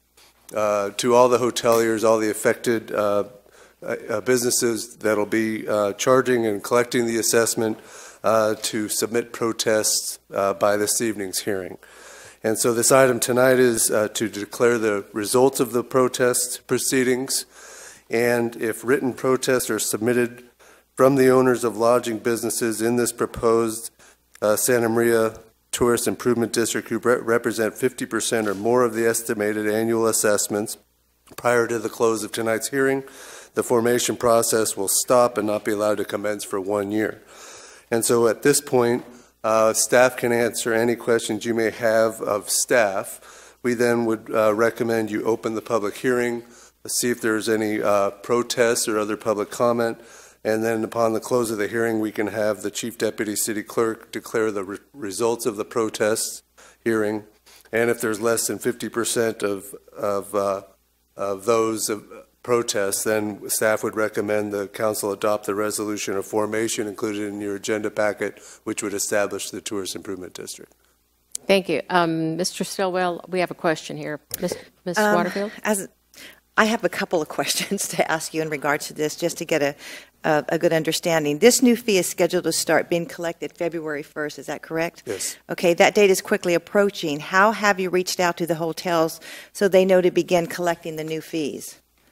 uh, to all the hoteliers, all the affected uh, uh, businesses that will be uh, charging and collecting the assessment, Uh, to submit protests uh, by this evening's hearing. And so this item tonight is uh, to declare the results of the protest proceedings, and if written protests are submitted from the owners of lodging businesses in this proposed uh, Santa Maria Tourist Improvement District who re represent fifty percent or more of the estimated annual assessments prior to the close of tonight's hearing, the formation process will stop and not be allowed to commence for one year. And so at this point, uh, staff can answer any questions you may have of staff. We then would uh, recommend you open the public hearing, see if there's any uh, protests or other public comment, and then upon the close of the hearing, we can have the Chief Deputy City Clerk declare the re results of the protest hearing. And if there's less than fifty percent of, of, uh, of those of, protests, then staff would recommend the council adopt the resolution of formation included in your agenda packet, which would establish the Tourist Improvement District. Thank you. Um, Mister Stillwell, we have a question here. Miz Miz Um, Waterfield? As I have a couple of questions to ask you in regards to this, just to get a, a, a good understanding. This new fee is scheduled to start being collected February first, is that correct? Yes. Okay, that date is quickly approaching. How have you reached out to the hotels so they know to begin collecting the new fees?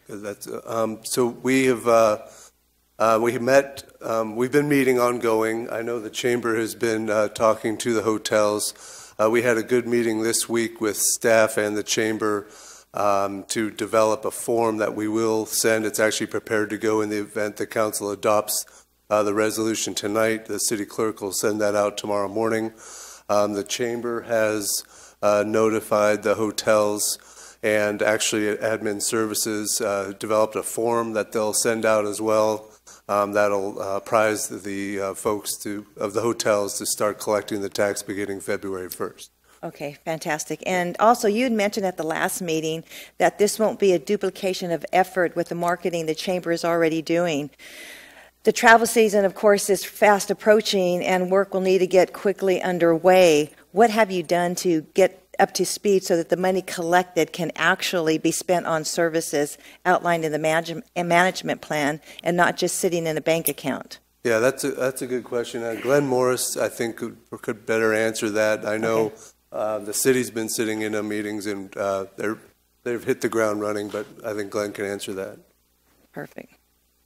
That's, um, so we have, uh, uh, we have met, um, we've been meeting ongoing. I know the Chamber has been uh, talking to the hotels. Uh, we had a good meeting this week with staff and the Chamber um, to develop a form that we will send. It's actually prepared to go in the event the Council adopts uh, the resolution tonight. The City Clerk will send that out tomorrow morning. Um, the Chamber has uh, notified the hotels, and actually Admin Services uh, developed a form that they'll send out as well. Um, that'll uh, apprise the uh, folks to, of the hotels to start collecting the tax beginning February first. Okay, fantastic. And also, you had mentioned at the last meeting that this won't be a duplication of effort with the marketing the Chamber is already doing. The travel season, of course, is fast approaching, and work will need to get quickly underway. What have you done to get up to speed so that the money collected can actually be spent on services outlined in the manage management plan and not just sitting in a bank account? Yeah, that's a, that's a good question. Uh, Glenn Morris, I think, could, could better answer that. I know okay. uh, the city's been sitting in a meetings, and uh, they're, they've hit the ground running, but I think Glenn can answer that. Perfect.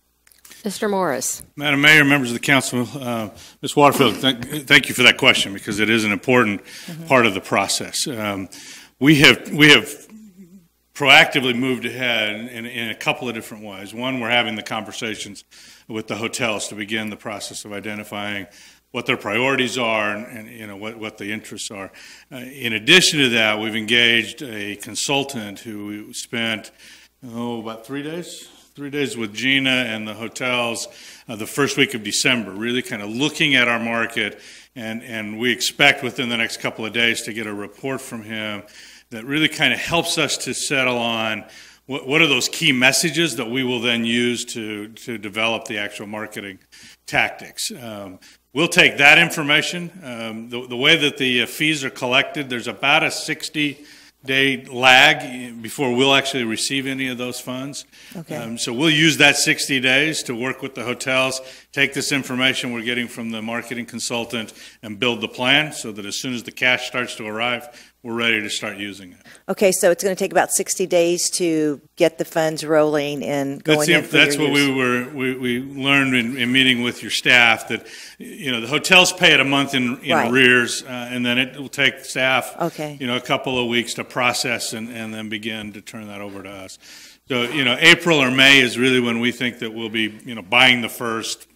Mister Morris. Madam Mayor, members of the council, uh, Miz Waterfield, th thank you for that question, because it is an important mm-hmm. part of the process. Um, we have we have proactively moved ahead in, in a couple of different ways. One, we're having the conversations with the hotels to begin the process of identifying what their priorities are and, and you know what, what the interests are. Uh, in addition to that, we've engaged a consultant who spent oh about three days. Three days with Gina and the hotels uh, the first week of December, really kind of looking at our market, and, and we expect within the next couple of days to get a report from him that really kind of helps us to settle on what, what are those key messages that we will then use to, to develop the actual marketing tactics. Um, we'll take that information. Um, the, the way that the uh, fees are collected, there's about a sixty day lag before we'll actually receive any of those funds. Okay. Um, so we'll use that sixty days to work with the hotels, take this information we're getting from the marketing consultant, and build the plan so that as soon as the cash starts to arrive, we're ready to start using it. Okay, so it's going to take about sixty days to get the funds rolling and going that's in the, for That's your what use. we were we, we learned in, in meeting with your staff, that you know the hotels pay it a month in, in right. arrears, uh, and then it will take staff okay. you know a couple of weeks to process and, and then begin to turn that over to us. So you know April or May is really when we think that we'll be you know buying the first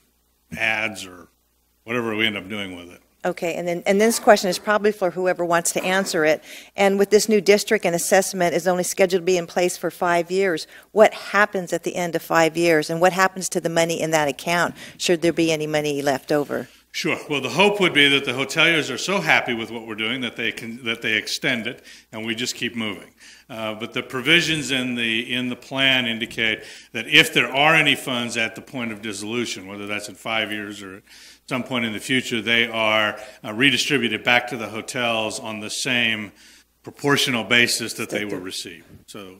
ads or whatever we end up doing with it. Okay, and then and this question is probably for whoever wants to answer it. And with this new district, and assessment is only scheduled to be in place for five years, what happens at the end of five years? And what happens to the money in that account, should there be any money left over? Sure. Well, the hope would be that the hoteliers are so happy with what we're doing that they can that they extend it, and we just keep moving. Uh, but the provisions in the in the plan indicate that if there are any funds at the point of dissolution, whether that's in five years or some point in the future, they are uh, redistributed back to the hotels on the same proportional basis that they were received. So,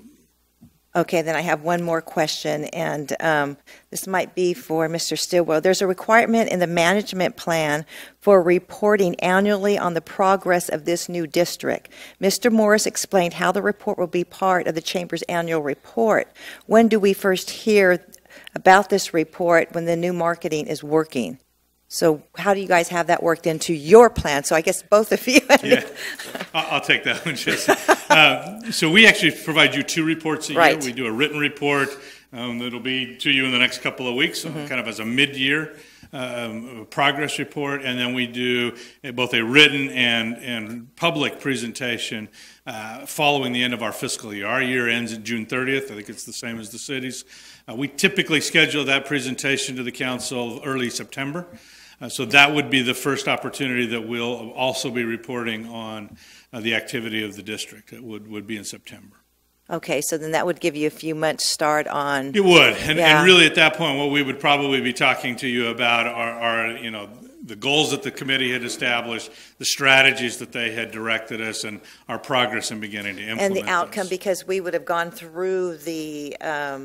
okay, then I have one more question, and um, this might be for Mister Stillwell. There's a requirement in the management plan for reporting annually on the progress of this new district. Mister Morris explained how the report will be part of the Chamber's annual report. When do we first hear about this report when the new marketing is working? So how do you guys have that worked into your plan? So I guess both of you. Yeah, I'll take that one, Jesse. Uh, so we actually provide you two reports a right. year. We do a written report um, that'll be to you in the next couple of weeks, mm-hmm. kind of as a mid-year um, progress report, and then we do both a written and, and public presentation uh, following the end of our fiscal year. Our year ends at June thirtieth. I think it's the same as the city's. Uh, we typically schedule that presentation to the council early September. Uh, so that would be the first opportunity that we'll also be reporting on uh, the activity of the district. It would, would be in September. Okay, so then that would give you a few months start on... It would, and, yeah. and really at that point what we would probably be talking to you about are, are, you know, the goals that the committee had established, the strategies that they had directed us, and our progress in beginning to implement And the outcome, those. Because we would have gone through the... Um,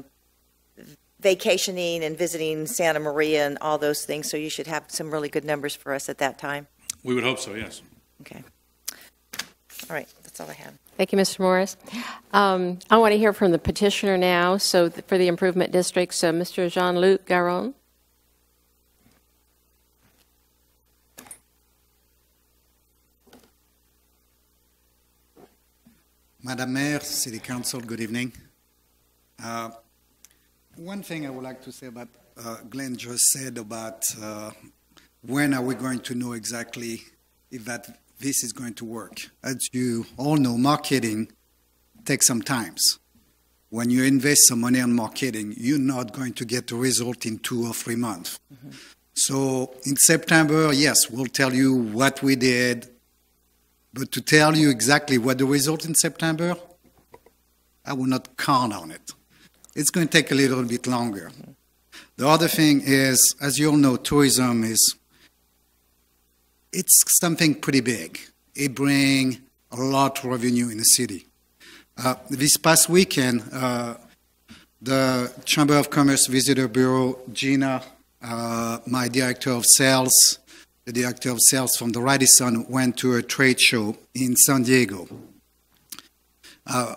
vacationing and visiting Santa Maria and all those things, so you should have some really good numbers for us at that time. We would hope so, yes. Okay. All right, that's all I have. Thank you, Mister Morris. Um, I want to hear from the petitioner now, so th- for the improvement district, so Mister Jean-Luc Garon. Madam Mayor, City Council, good evening. Uh, one thing I would like to say about uh, Glenn just said about uh, when are we going to know exactly if that this is going to work. As you all know, marketing takes some time. When you invest some money on marketing, you're not going to get the result in two or three months. Mm-hmm. So in September, yes, we'll tell you what we did, but to tell you exactly what the result in September, I will not count on it. It's going to take a little bit longer. Mm-hmm. The other thing is, as you all know, tourism is it's something pretty big. It brings a lot of revenue in the city. Uh, this past weekend, uh, the Chamber of Commerce Visitor Bureau, Gina, uh, my director of sales, the director of sales from the Radisson, went to a trade show in San Diego. Uh,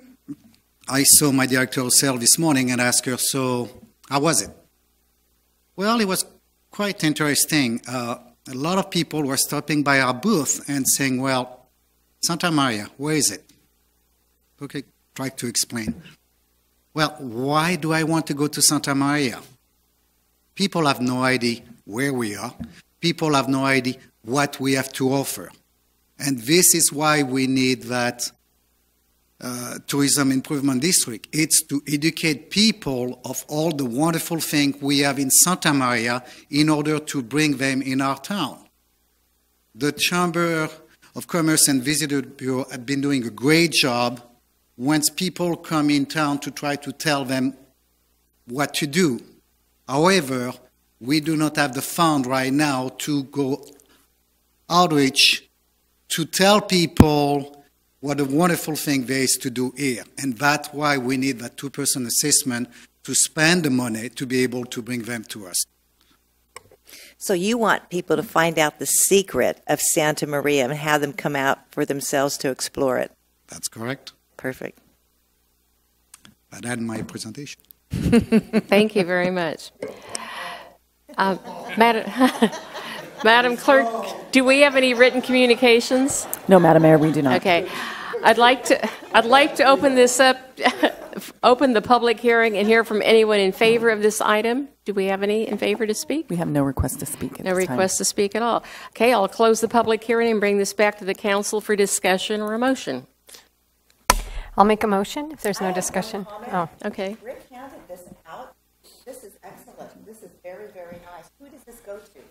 I saw my director of sales this morning and asked her, so how was it? Well, it was quite interesting. Uh, a lot of people were stopping by our booth and saying, well, Santa Maria, where is it? Okay, try to explain. Well, why do I want to go to Santa Maria? People have no idea where we are. People have no idea what we have to offer. And this is why we need that uh, tourism improvement district. It's to educate people of all the wonderful things we have in Santa Maria in order to bring them in our town. The Chamber of Commerce and Visitor Bureau have been doing a great job once people come in town to try to tell them what to do. However, we do not have the fund right now to go outreach to tell people what a wonderful thing there is to do here. And that's why we need that two percent assessment to spend the money to be able to bring them to us. So you want people to find out the secret of Santa Maria and have them come out for themselves to explore it? That's correct. Perfect. That ends my presentation. Thank you very much. Uh, Madam, Madam Clerk, do we have any written communications? No, Madam Mayor, we do not. Okay. I'd like to I'd like to open this up, open the public hearing and hear from anyone in favor of this item. Do we have any in favor to speak? We have no request to speak at No this time. request to speak at all. Okay, I'll close the public hearing and bring this back to the council for discussion or a motion. I'll make a motion if there's no discussion. Oh, okay. Rick handed this out. This is excellent. This is very, very nice. Who does this go to?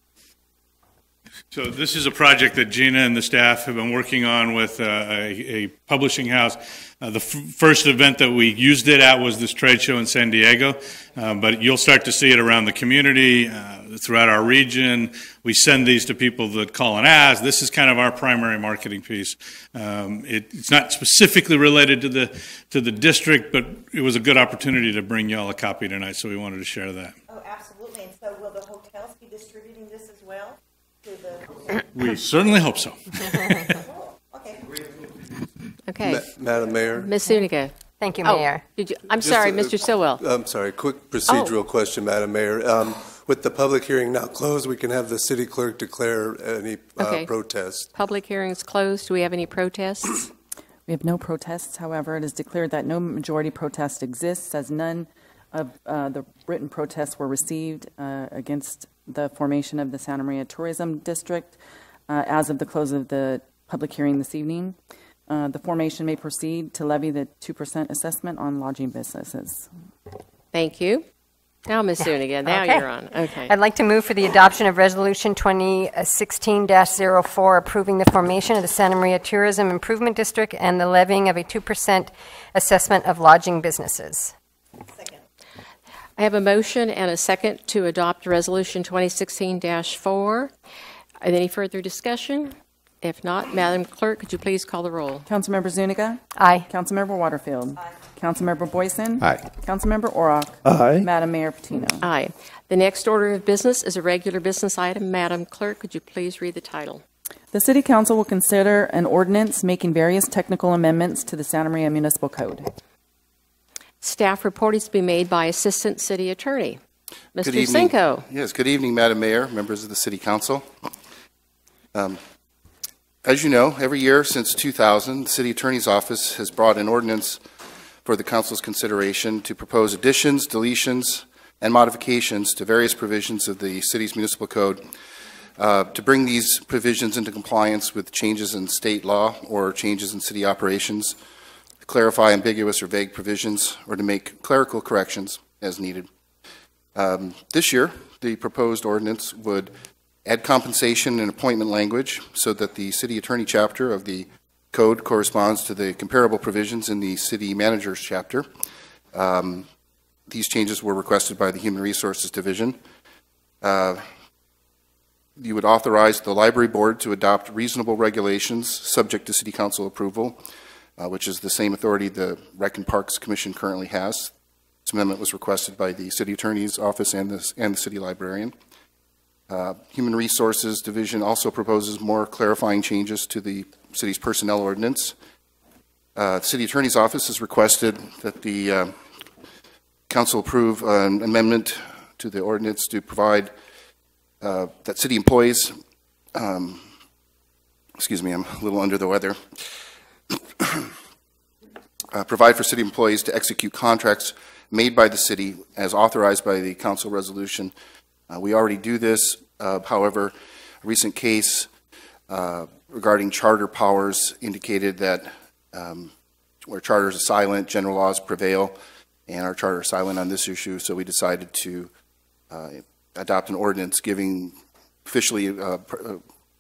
So this is a project that Gina and the staff have been working on with uh, a, a publishing house. Uh, the f- first event that we used it at was this trade show in San Diego, uh, but you'll start to see it around the community, uh, throughout our region. We send these to people that call and ask. This is kind of our primary marketing piece. Um, it, it's not specifically related to the to the district, but it was a good opportunity to bring y'all a copy tonight, so we wanted to share that. Oh, absolutely. And so will the hotels be distributing this as well? To the... We certainly hope so. Okay. Okay. Ma- Madam Mayor. Miz Zuniga. Thank you, Oh, Mayor. did you, I'm Just sorry, a- Mister Stilwell. I'm sorry, quick procedural Oh. question, Madam Mayor. Um, with the public hearing now closed, we can have the city clerk declare any uh, Okay. protest. Public hearing's closed. Do we have any protests? We have no protests. However, it is declared that no majority protest exists, as none of uh, the written protests were received uh, against the formation of the Santa Maria Tourism District uh, as of the close of the public hearing this evening. Uh, the formation may proceed to levy the two percent assessment on lodging businesses. Thank you. Now, Miz Zuniga, now Okay. you're on. Okay. I'd like to move for the adoption of Resolution twenty sixteen dash zero four, approving the formation of the Santa Maria Tourism Improvement District and the levying of a two percent assessment of lodging businesses. I have a motion and a second to adopt Resolution twenty sixteen dash four. Any further discussion? If not, Madam Clerk, could you please call the roll? Councilmember Zuniga? Aye. Councilmember Waterfield? Aye. Councilmember Boyson? Aye. Councilmember Orrock? Aye. Madam Mayor Patino? Aye. The next order of business is a regular business item. Madam Clerk, could you please read the title? The City Council will consider an ordinance making various technical amendments to the Santa Maria Municipal Code. Staff report is to be made by Assistant City Attorney. Mister Good evening. Cinco. Yes, good evening, Madam Mayor, members of the City Council. Um, as you know, every year since two thousand, the City Attorney's Office has brought an ordinance for the Council's consideration to propose additions, deletions, and modifications to various provisions of the City's Municipal Code uh, to bring these provisions into compliance with changes in state law or changes in city operations, to clarify ambiguous or vague provisions, or to make clerical corrections as needed. Um, this year, the proposed ordinance would add compensation and appointment language so that the City Attorney chapter of the Code corresponds to the comparable provisions in the City Manager's chapter. Um, these changes were requested by the Human Resources Division. Uh, you would authorize the Library Board to adopt reasonable regulations subject to City Council approval, uh, which is the same authority the Rec and Parks Commission currently has. This amendment was requested by the City Attorney's Office and the, and the City Librarian. Uh, Human Resources Division also proposes more clarifying changes to the City's Personnel Ordinance. Uh, the City Attorney's Office has requested that the uh, Council approve an amendment to the ordinance to provide uh, that City employees, um, excuse me, I'm a little under the weather, uh, provide for City employees to execute contracts made by the City as authorized by the Council resolution. Uh, we already do this. Uh, however, a recent case uh, regarding charter powers indicated that um, where charters are silent, general laws prevail, and our charter is silent on this issue, so we decided to uh, adopt an ordinance giving officially, uh, uh,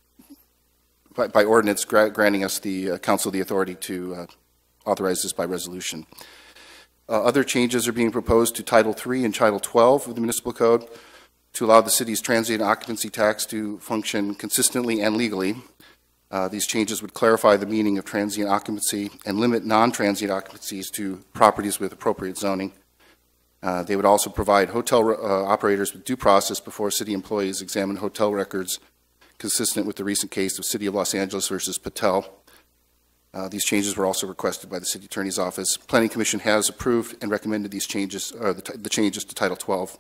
by, by ordinance, gra granting us the uh, Council the authority to uh, authorize this by resolution. Uh, other changes are being proposed to Title three and Title twelve of the Municipal Code to allow the city's transient occupancy tax to function consistently and legally. Uh, these changes would clarify the meaning of transient occupancy and limit non-transient occupancies to properties with appropriate zoning. Uh, they would also provide hotel uh, operators with due process before city employees examine hotel records, consistent with the recent case of City of Los Angeles versus Patel. Uh, these changes were also requested by the City Attorney's Office. Planning Commission has approved and recommended these changes, uh, the, the changes to Title twelve.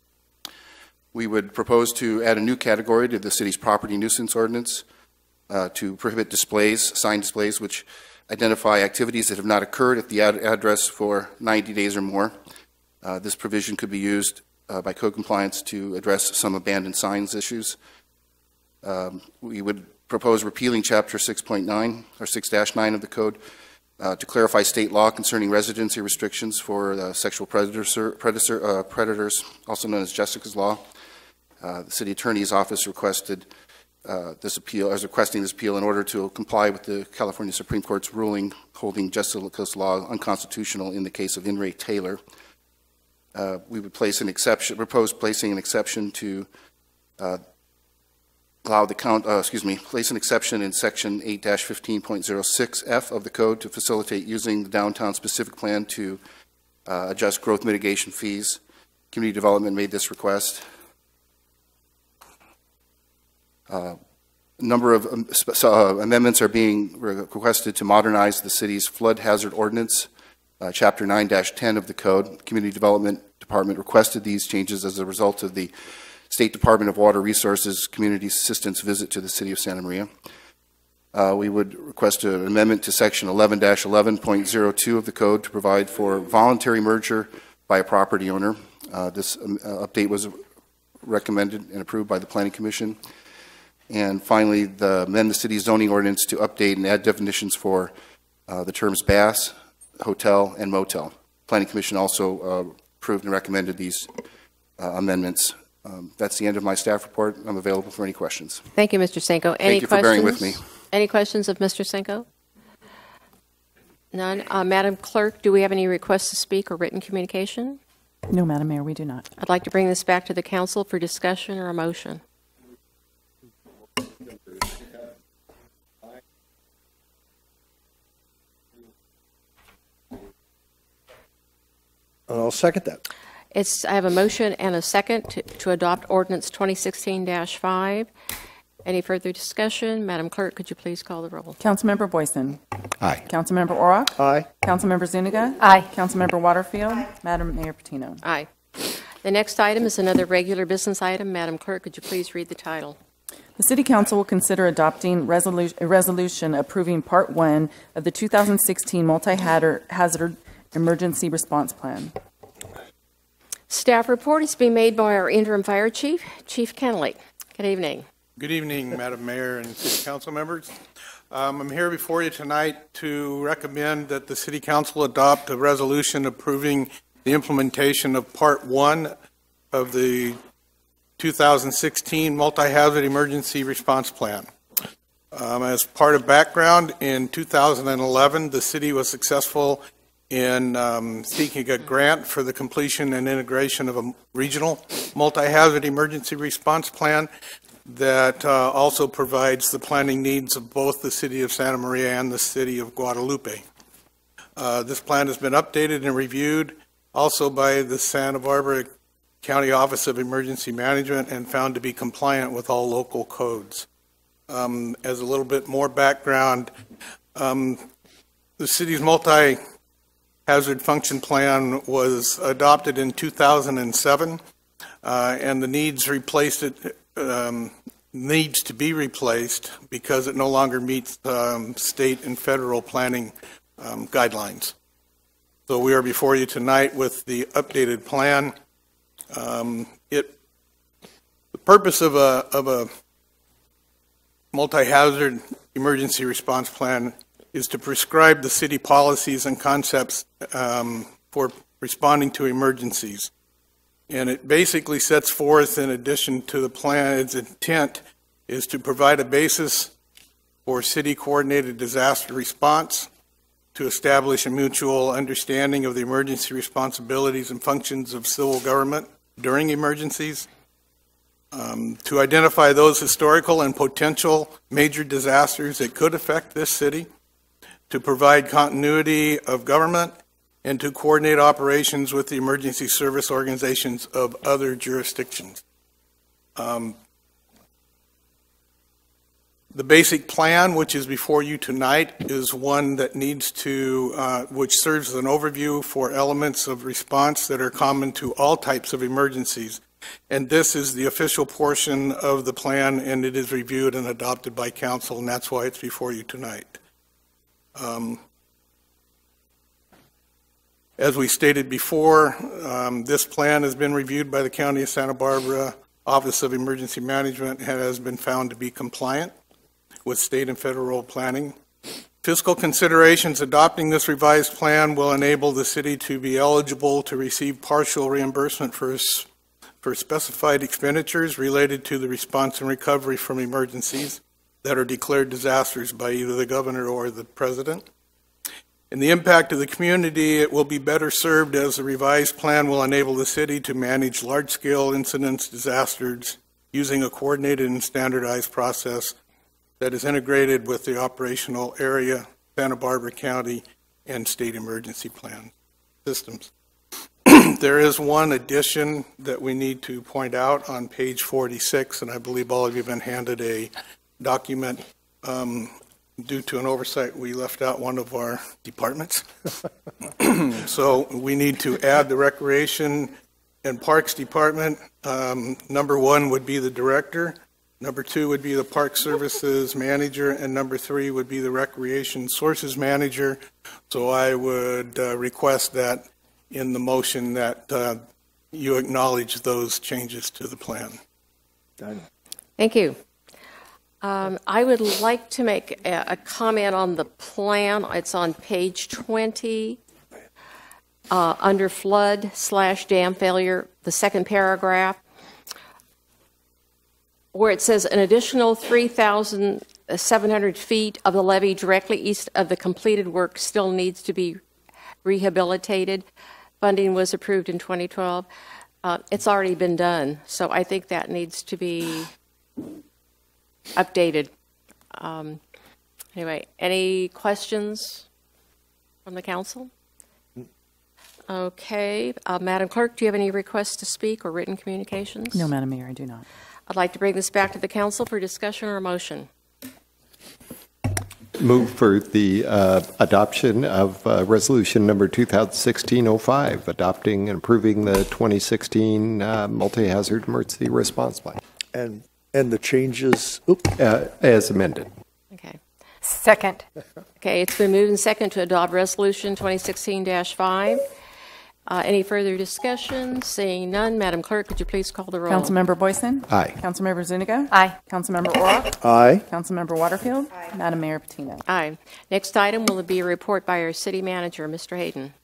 We would propose to add a new category to the city's property nuisance ordinance uh, to prohibit displays, sign displays, which identify activities that have not occurred at the ad address for ninety days or more. Uh, this provision could be used uh, by code compliance to address some abandoned signs issues. Um, we would propose repealing Chapter six point nine or six dash nine of the code uh, to clarify state law concerning residency restrictions for uh, sexual predator, predator, uh, predators, also known as Jessica's Law. Uh, the City Attorney's Office requested uh, this appeal, is requesting this appeal in order to comply with the California Supreme Court's ruling holding Jessica's Law unconstitutional in the case of In re Taylor. Uh, we would place an exception, propose placing an exception to uh, allow the count, uh, excuse me, place an exception in section eight dash fifteen point oh six F of the code to facilitate using the downtown specific plan to uh, adjust growth mitigation fees. Community Development made this request. Uh, a number of um, uh, amendments are being requested to modernize the city's flood hazard ordinance. Uh, Chapter nine dash ten of the code. Community Development Department requested these changes as a result of the State Department of Water Resources Community Assistance visit to the city of Santa Maria. Uh, we would request an amendment to section eleven dash eleven point oh two of the code to provide for voluntary merger by a property owner. Uh, this um, uh, update was recommended and approved by the Planning Commission. And finally, the, amend the city's zoning ordinance to update and add definitions for uh, the terms bass, hotel, and motel. Planning Commission also uh, approved and recommended these uh, amendments. Um, that's the end of my staff report. I'm available for any questions. Thank you, Mister Cinco. Any Thank you questions? for bearing with me. Any questions of Mister Cinco? None. Uh, Madam Clerk, do we have any requests to speak or written communication? No, Madam Mayor, we do not. I'd like to bring this back to the council for discussion or a motion. I'll second that. It's, I have a motion and a second to, to adopt ordinance twenty sixteen dash five. Any further discussion? Madam Clerk, could you please call the roll? Councilmember Boyson. Aye. Councilmember Orrock. Aye. Councilmember Zuniga. Aye. Councilmember Waterfield. Madam Mayor Patino. Aye. The next item is another regular business item. Madam Clerk, could you please read the title? The City Council will consider adopting resolu- a resolution approving Part one of the two thousand sixteen Multi-Hazard Emergency Response Plan. Staff report is being made by our interim fire chief, Chief Kennelly. Good evening. Good evening, Madam Mayor and City Council members. Um, I'm here before you tonight to recommend that the City Council adopt a resolution approving the implementation of Part one of the two thousand sixteen Multi-Hazard Emergency Response Plan. Um, as part of background, in two thousand eleven, the city was successful in um, seeking a grant for the completion and integration of a regional multi-hazard emergency response plan that uh, also provides the planning needs of both the city of Santa Maria and the city of Guadalupe. Uh, this plan has been updated and reviewed also by the Santa Barbara County Office of Emergency Management and found to be compliant with all local codes. Um, as a little bit more background, um, the city's multi-hazard function plan was adopted in two thousand seven, uh, and the needs replaced it um, needs to be replaced because it no longer meets um, state and federal planning um, guidelines. So we are before you tonight with the updated plan. Um, it the purpose of a of a multi-hazard emergency response plan is to prescribe the city policies and concepts um, for responding to emergencies. And it basically sets forth, in addition to the plan, its intent is to provide a basis for city coordinated disaster response, to establish a mutual understanding of the emergency responsibilities and functions of civil government during emergencies, um, to identify those historical and potential major disasters that could affect this city, to provide continuity of government, and to coordinate operations with the emergency service organizations of other jurisdictions. Um, the basic plan, which is before you tonight, is one that needs to, uh, which serves as an overview for elements of response that are common to all types of emergencies. And this is the official portion of the plan, and it is reviewed and adopted by council, and that's why it's before you tonight. Um, As we stated before, um, this plan has been reviewed by the County of Santa Barbara Office of Emergency Management and has been found to be compliant with state and federal planning. Fiscal considerations adopting this revised plan will enable the city to be eligible to receive partial reimbursement for, for specified expenditures related to the response and recovery from emergencies that are declared disasters by either the governor or the president. In the impact of the community, it will be better served as the revised plan will enable the city to manage large-scale incidents, disasters, using a coordinated and standardized process that is integrated with the operational area, Santa Barbara County, and state emergency plan systems. There is one addition that we need to point out on page forty-six, and I believe all of you have been handed a document. Um, Due to an oversight, we left out one of our departments. So we need to add the Recreation and Parks Department. Um, number one would be the director. Number two would be the Park Services Manager. And number three would be the Recreation Sources Manager. So I would uh, request that in the motion that uh, you acknowledge those changes to the plan. Done. Thank you. Um, I would like to make a, a comment on the plan. It's on page twenty, uh, under flood slash dam failure, the second paragraph, where it says an additional three thousand seven hundred feet of the levee directly east of the completed work still needs to be rehabilitated. Funding was approved in twenty twelve. Uh, it's already been done, so I think that needs to be updated. Um, anyway, any questions from the council? Okay. Uh, Madam Clerk, do you have any requests to speak or written communications? No, Madam Mayor, I do not. I'd like to bring this back to the council for discussion or motion. Move for the uh, adoption of uh, resolution number two thousand sixteen oh five, adopting and approving the twenty sixteen uh, multi-hazard emergency response plan. And and the changes oops. Uh, as amended. Okay. Second. Okay, it's been moved and second to adopt resolution twenty sixteen dash five. Uh, any further discussion? Seeing none, Madam Clerk, could you please call the roll? Councilmember Boyson? Aye. Councilmember Zuniga? Aye. Councilmember Orrock? Aye. Councilmember Waterfield? Aye. Madam Mayor Patino? Aye. Next item will be a report by our city manager, Mister Hayden.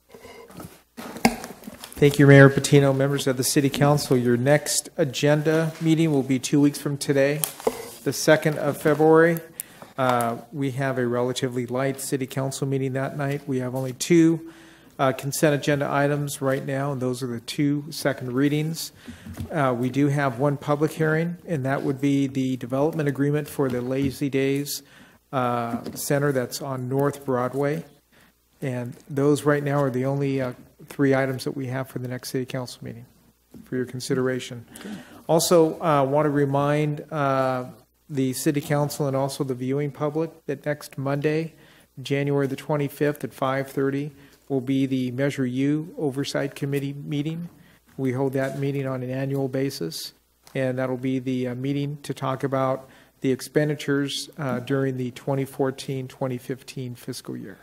Thank you, Mayor Patino. Members of the City Council, your next agenda meeting will be two weeks from today, the second of February. Uh, we have a relatively light City Council meeting that night. We have only two uh, consent agenda items right now, and those are the two second readings. Uh, we do have one public hearing, and that would be the development agreement for the Lazy Days uh, Center that's on North Broadway. And those right now are the only uh, three items that we have for the next City Council meeting for your consideration. Also, I uh, want to remind uh, the City Council and also the viewing public that next Monday, January the twenty-fifth at five thirty, will be the Measure U Oversight Committee meeting. We hold that meeting on an annual basis, and that'll be the uh, meeting to talk about the expenditures uh, during the twenty fourteen twenty fifteen fiscal year.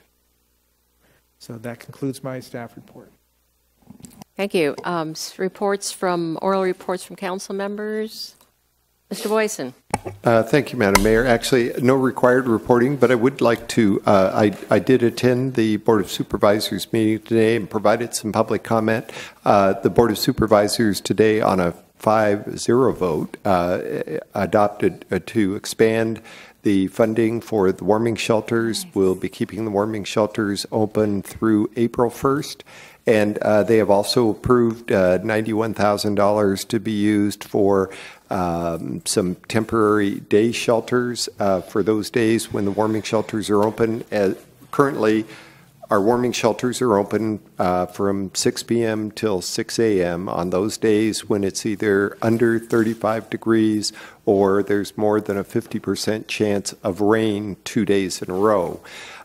So that concludes my staff report. Thank you. Um, reports from, oral reports from council members. Mister Boyson. Uh, thank you, Madam Mayor. Actually, no required reporting, but I would like to, uh, I, I did attend the Board of Supervisors meeting today and provided some public comment. Uh, the Board of Supervisors today on a five zero vote uh, adopted uh, to expand the funding for the warming shelters. We'll be keeping the warming shelters open through April first. And uh, they have also approved uh, ninety-one thousand dollars to be used for um, some temporary day shelters uh, for those days when the warming shelters are open. Uh, currently, our warming shelters are open uh, from six p m till six a m on those days when it's either under thirty-five degrees or there's more than a fifty percent chance of rain two days in a row.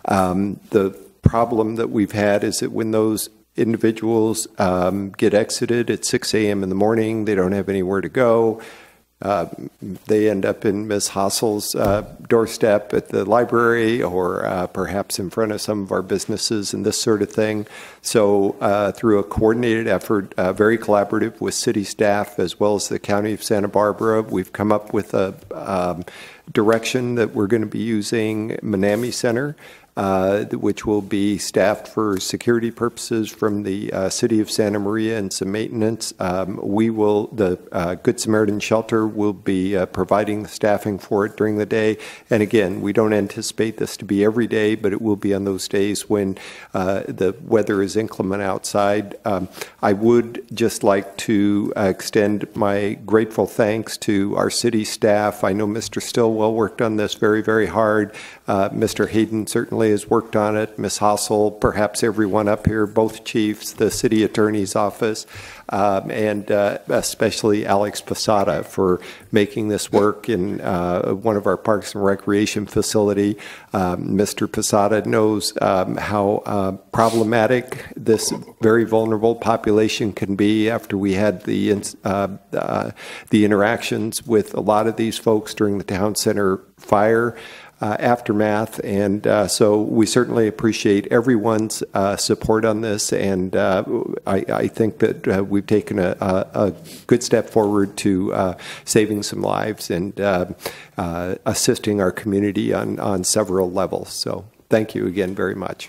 Um, the problem that we've had is that when those individuals um, get exited at six a m in the morning, they don't have anywhere to go. Uh, they end up in Miz Hassel's uh, doorstep at the library or uh, perhaps in front of some of our businesses and this sort of thing. So uh, through a coordinated effort, uh, very collaborative with city staff as well as the County of Santa Barbara, we've come up with a um, direction that we're going to be using Manami Center, Uh, which will be staffed for security purposes from the uh, City of Santa Maria and some maintenance. Um, we will, the uh, Good Samaritan Shelter will be uh, providing the staffing for it during the day. And again, we don't anticipate this to be every day, but it will be on those days when uh, the weather is inclement outside. Um, I would just like to uh, extend my grateful thanks to our city staff. I know Mister Stillwell worked on this very, very hard. Uh, Mister Hayden certainly has worked on it, Miz Hassel, perhaps everyone up here, both chiefs, the city attorney's office, um, and uh, especially Alex Posada for making this work in uh, one of our parks and recreation facility. Um, Mister Posada knows um, how uh, problematic this very vulnerable population can be after we had the, uh, uh, the interactions with a lot of these folks during the town center fire. Uh, aftermath, and uh, so we certainly appreciate everyone's uh, support on this, and uh, I, I think that uh, we've taken a, a, a good step forward to uh, saving some lives and uh, uh, assisting our community on, on several levels. So thank you again very much.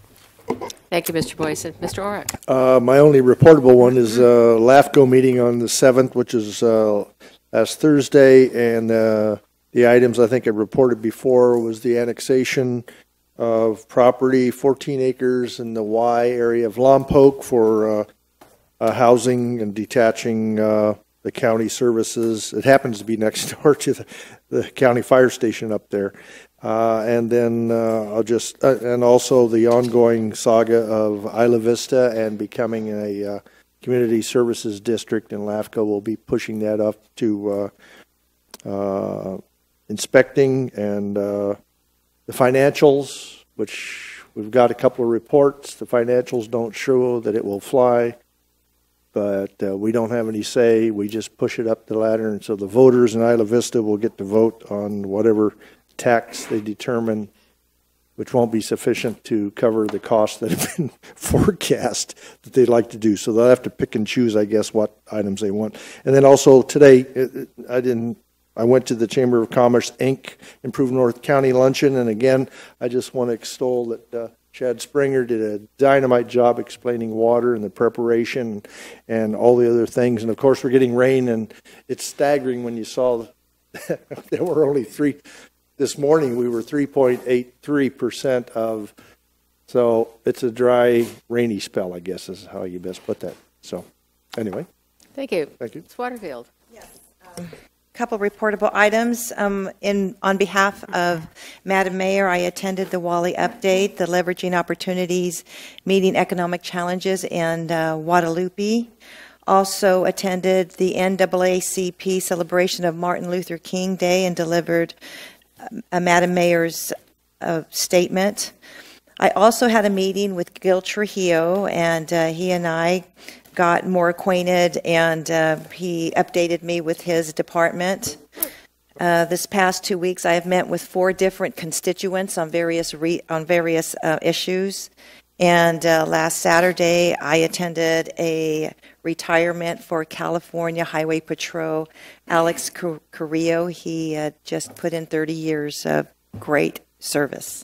Thank you, Mister Boyson. Mister Orrick. Uh, my only reportable one is uh, LAFCO meeting on the seventh, which is uh, last Thursday, and uh, the items I think I reported before was the annexation of property, fourteen acres in the Y area of Lompoc for uh, uh, housing and detaching uh, the county services. It happens to be next door to the, the county fire station up there. Uh, and then uh, I'll just, uh, and also the ongoing saga of Isla Vista and becoming a uh, Community Services District, and LAFCO will be pushing that up to uh, uh, inspecting, and uh, the financials, which we've got a couple of reports. The financials don't show that it will fly, but uh, we don't have any say. We just push it up the ladder, and so the voters in Isla Vista will get to vote on whatever tax they determine, which won't be sufficient to cover the costs that have been forecast that they'd like to do. So they'll have to pick and choose, I guess, what items they want. And then also today, I didn't, I went to the Chamber of Commerce, Incorporated. Improve North County Luncheon, and again, I just want to extol that uh, Chad Springer did a dynamite job explaining water and the preparation and all the other things. And of course, we're getting rain, and it's staggering when you saw there were only three. This morning we were three point eight three percent of, so it's a dry, rainy spell, I guess is how you best put that. So anyway. Thank you. Thank you. Miz Waterfield. Yes. Um, couple reportable items. Um, in on behalf of Madam Mayor, I attended the Wally Update, the Leveraging Opportunities, Meeting Economic Challenges in uh, Guadalupe. Also attended the N double A C P celebration of Martin Luther King Day and delivered a Madam Mayor's uh, statement. I also had a meeting with Gil Trujillo, and uh, he and I got more acquainted, and uh, he updated me with his department. Uh, this past two weeks, I have met with four different constituents on various re- on various uh, issues. And uh, last Saturday, I attended a retirement for California Highway Patrol, Alex Carrillo. He uh, just put in thirty years of great service.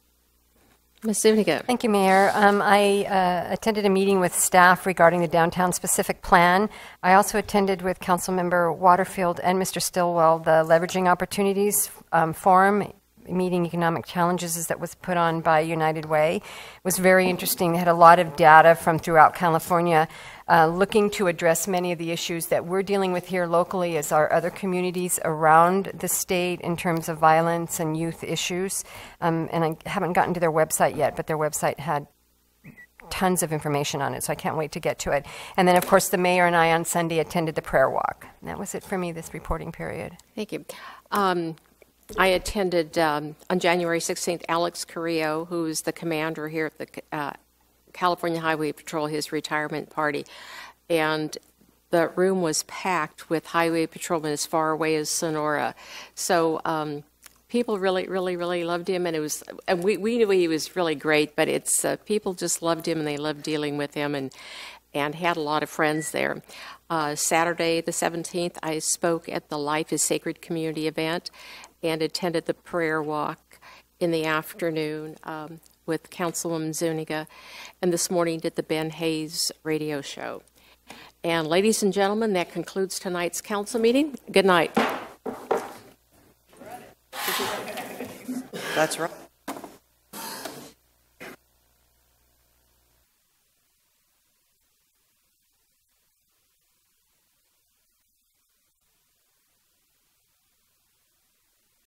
Miz Zuniga. Thank you, Mayor. Um, I uh, attended a meeting with staff regarding the downtown specific plan. I also attended with Councilmember Waterfield and Mister Stillwell the Leveraging Opportunities um, Forum, Meeting Economic Challenges that was put on by United Way. It was very interesting. They had a lot of data from throughout California uh, looking to address many of the issues that we're dealing with here locally as our other communities around the state in terms of violence and youth issues. Um, and I haven't gotten to their website yet, but their website had tons of information on it, so I can't wait to get to it. And then, of course, the mayor and I on Sunday attended the prayer walk. And that was it for me this reporting period. Thank you. Um, I attended um, on January sixteenth, Alex Carrillo, who's the commander here at the uh, California Highway Patrol, his retirement party. And the room was packed with highway patrolmen as far away as Sonora. So um, people really, really, really loved him. And it was, and we, we knew he was really great, but it's uh, people just loved him, and they loved dealing with him, and, and had a lot of friends there. Uh, Saturday the seventeenth, I spoke at the Life is Sacred community event and attended the prayer walk in the afternoon um, with Councilwoman Zuniga, and this morning did the Ben Hayes radio show. And ladies and gentlemen, that concludes tonight's council meeting. Good night. That's right.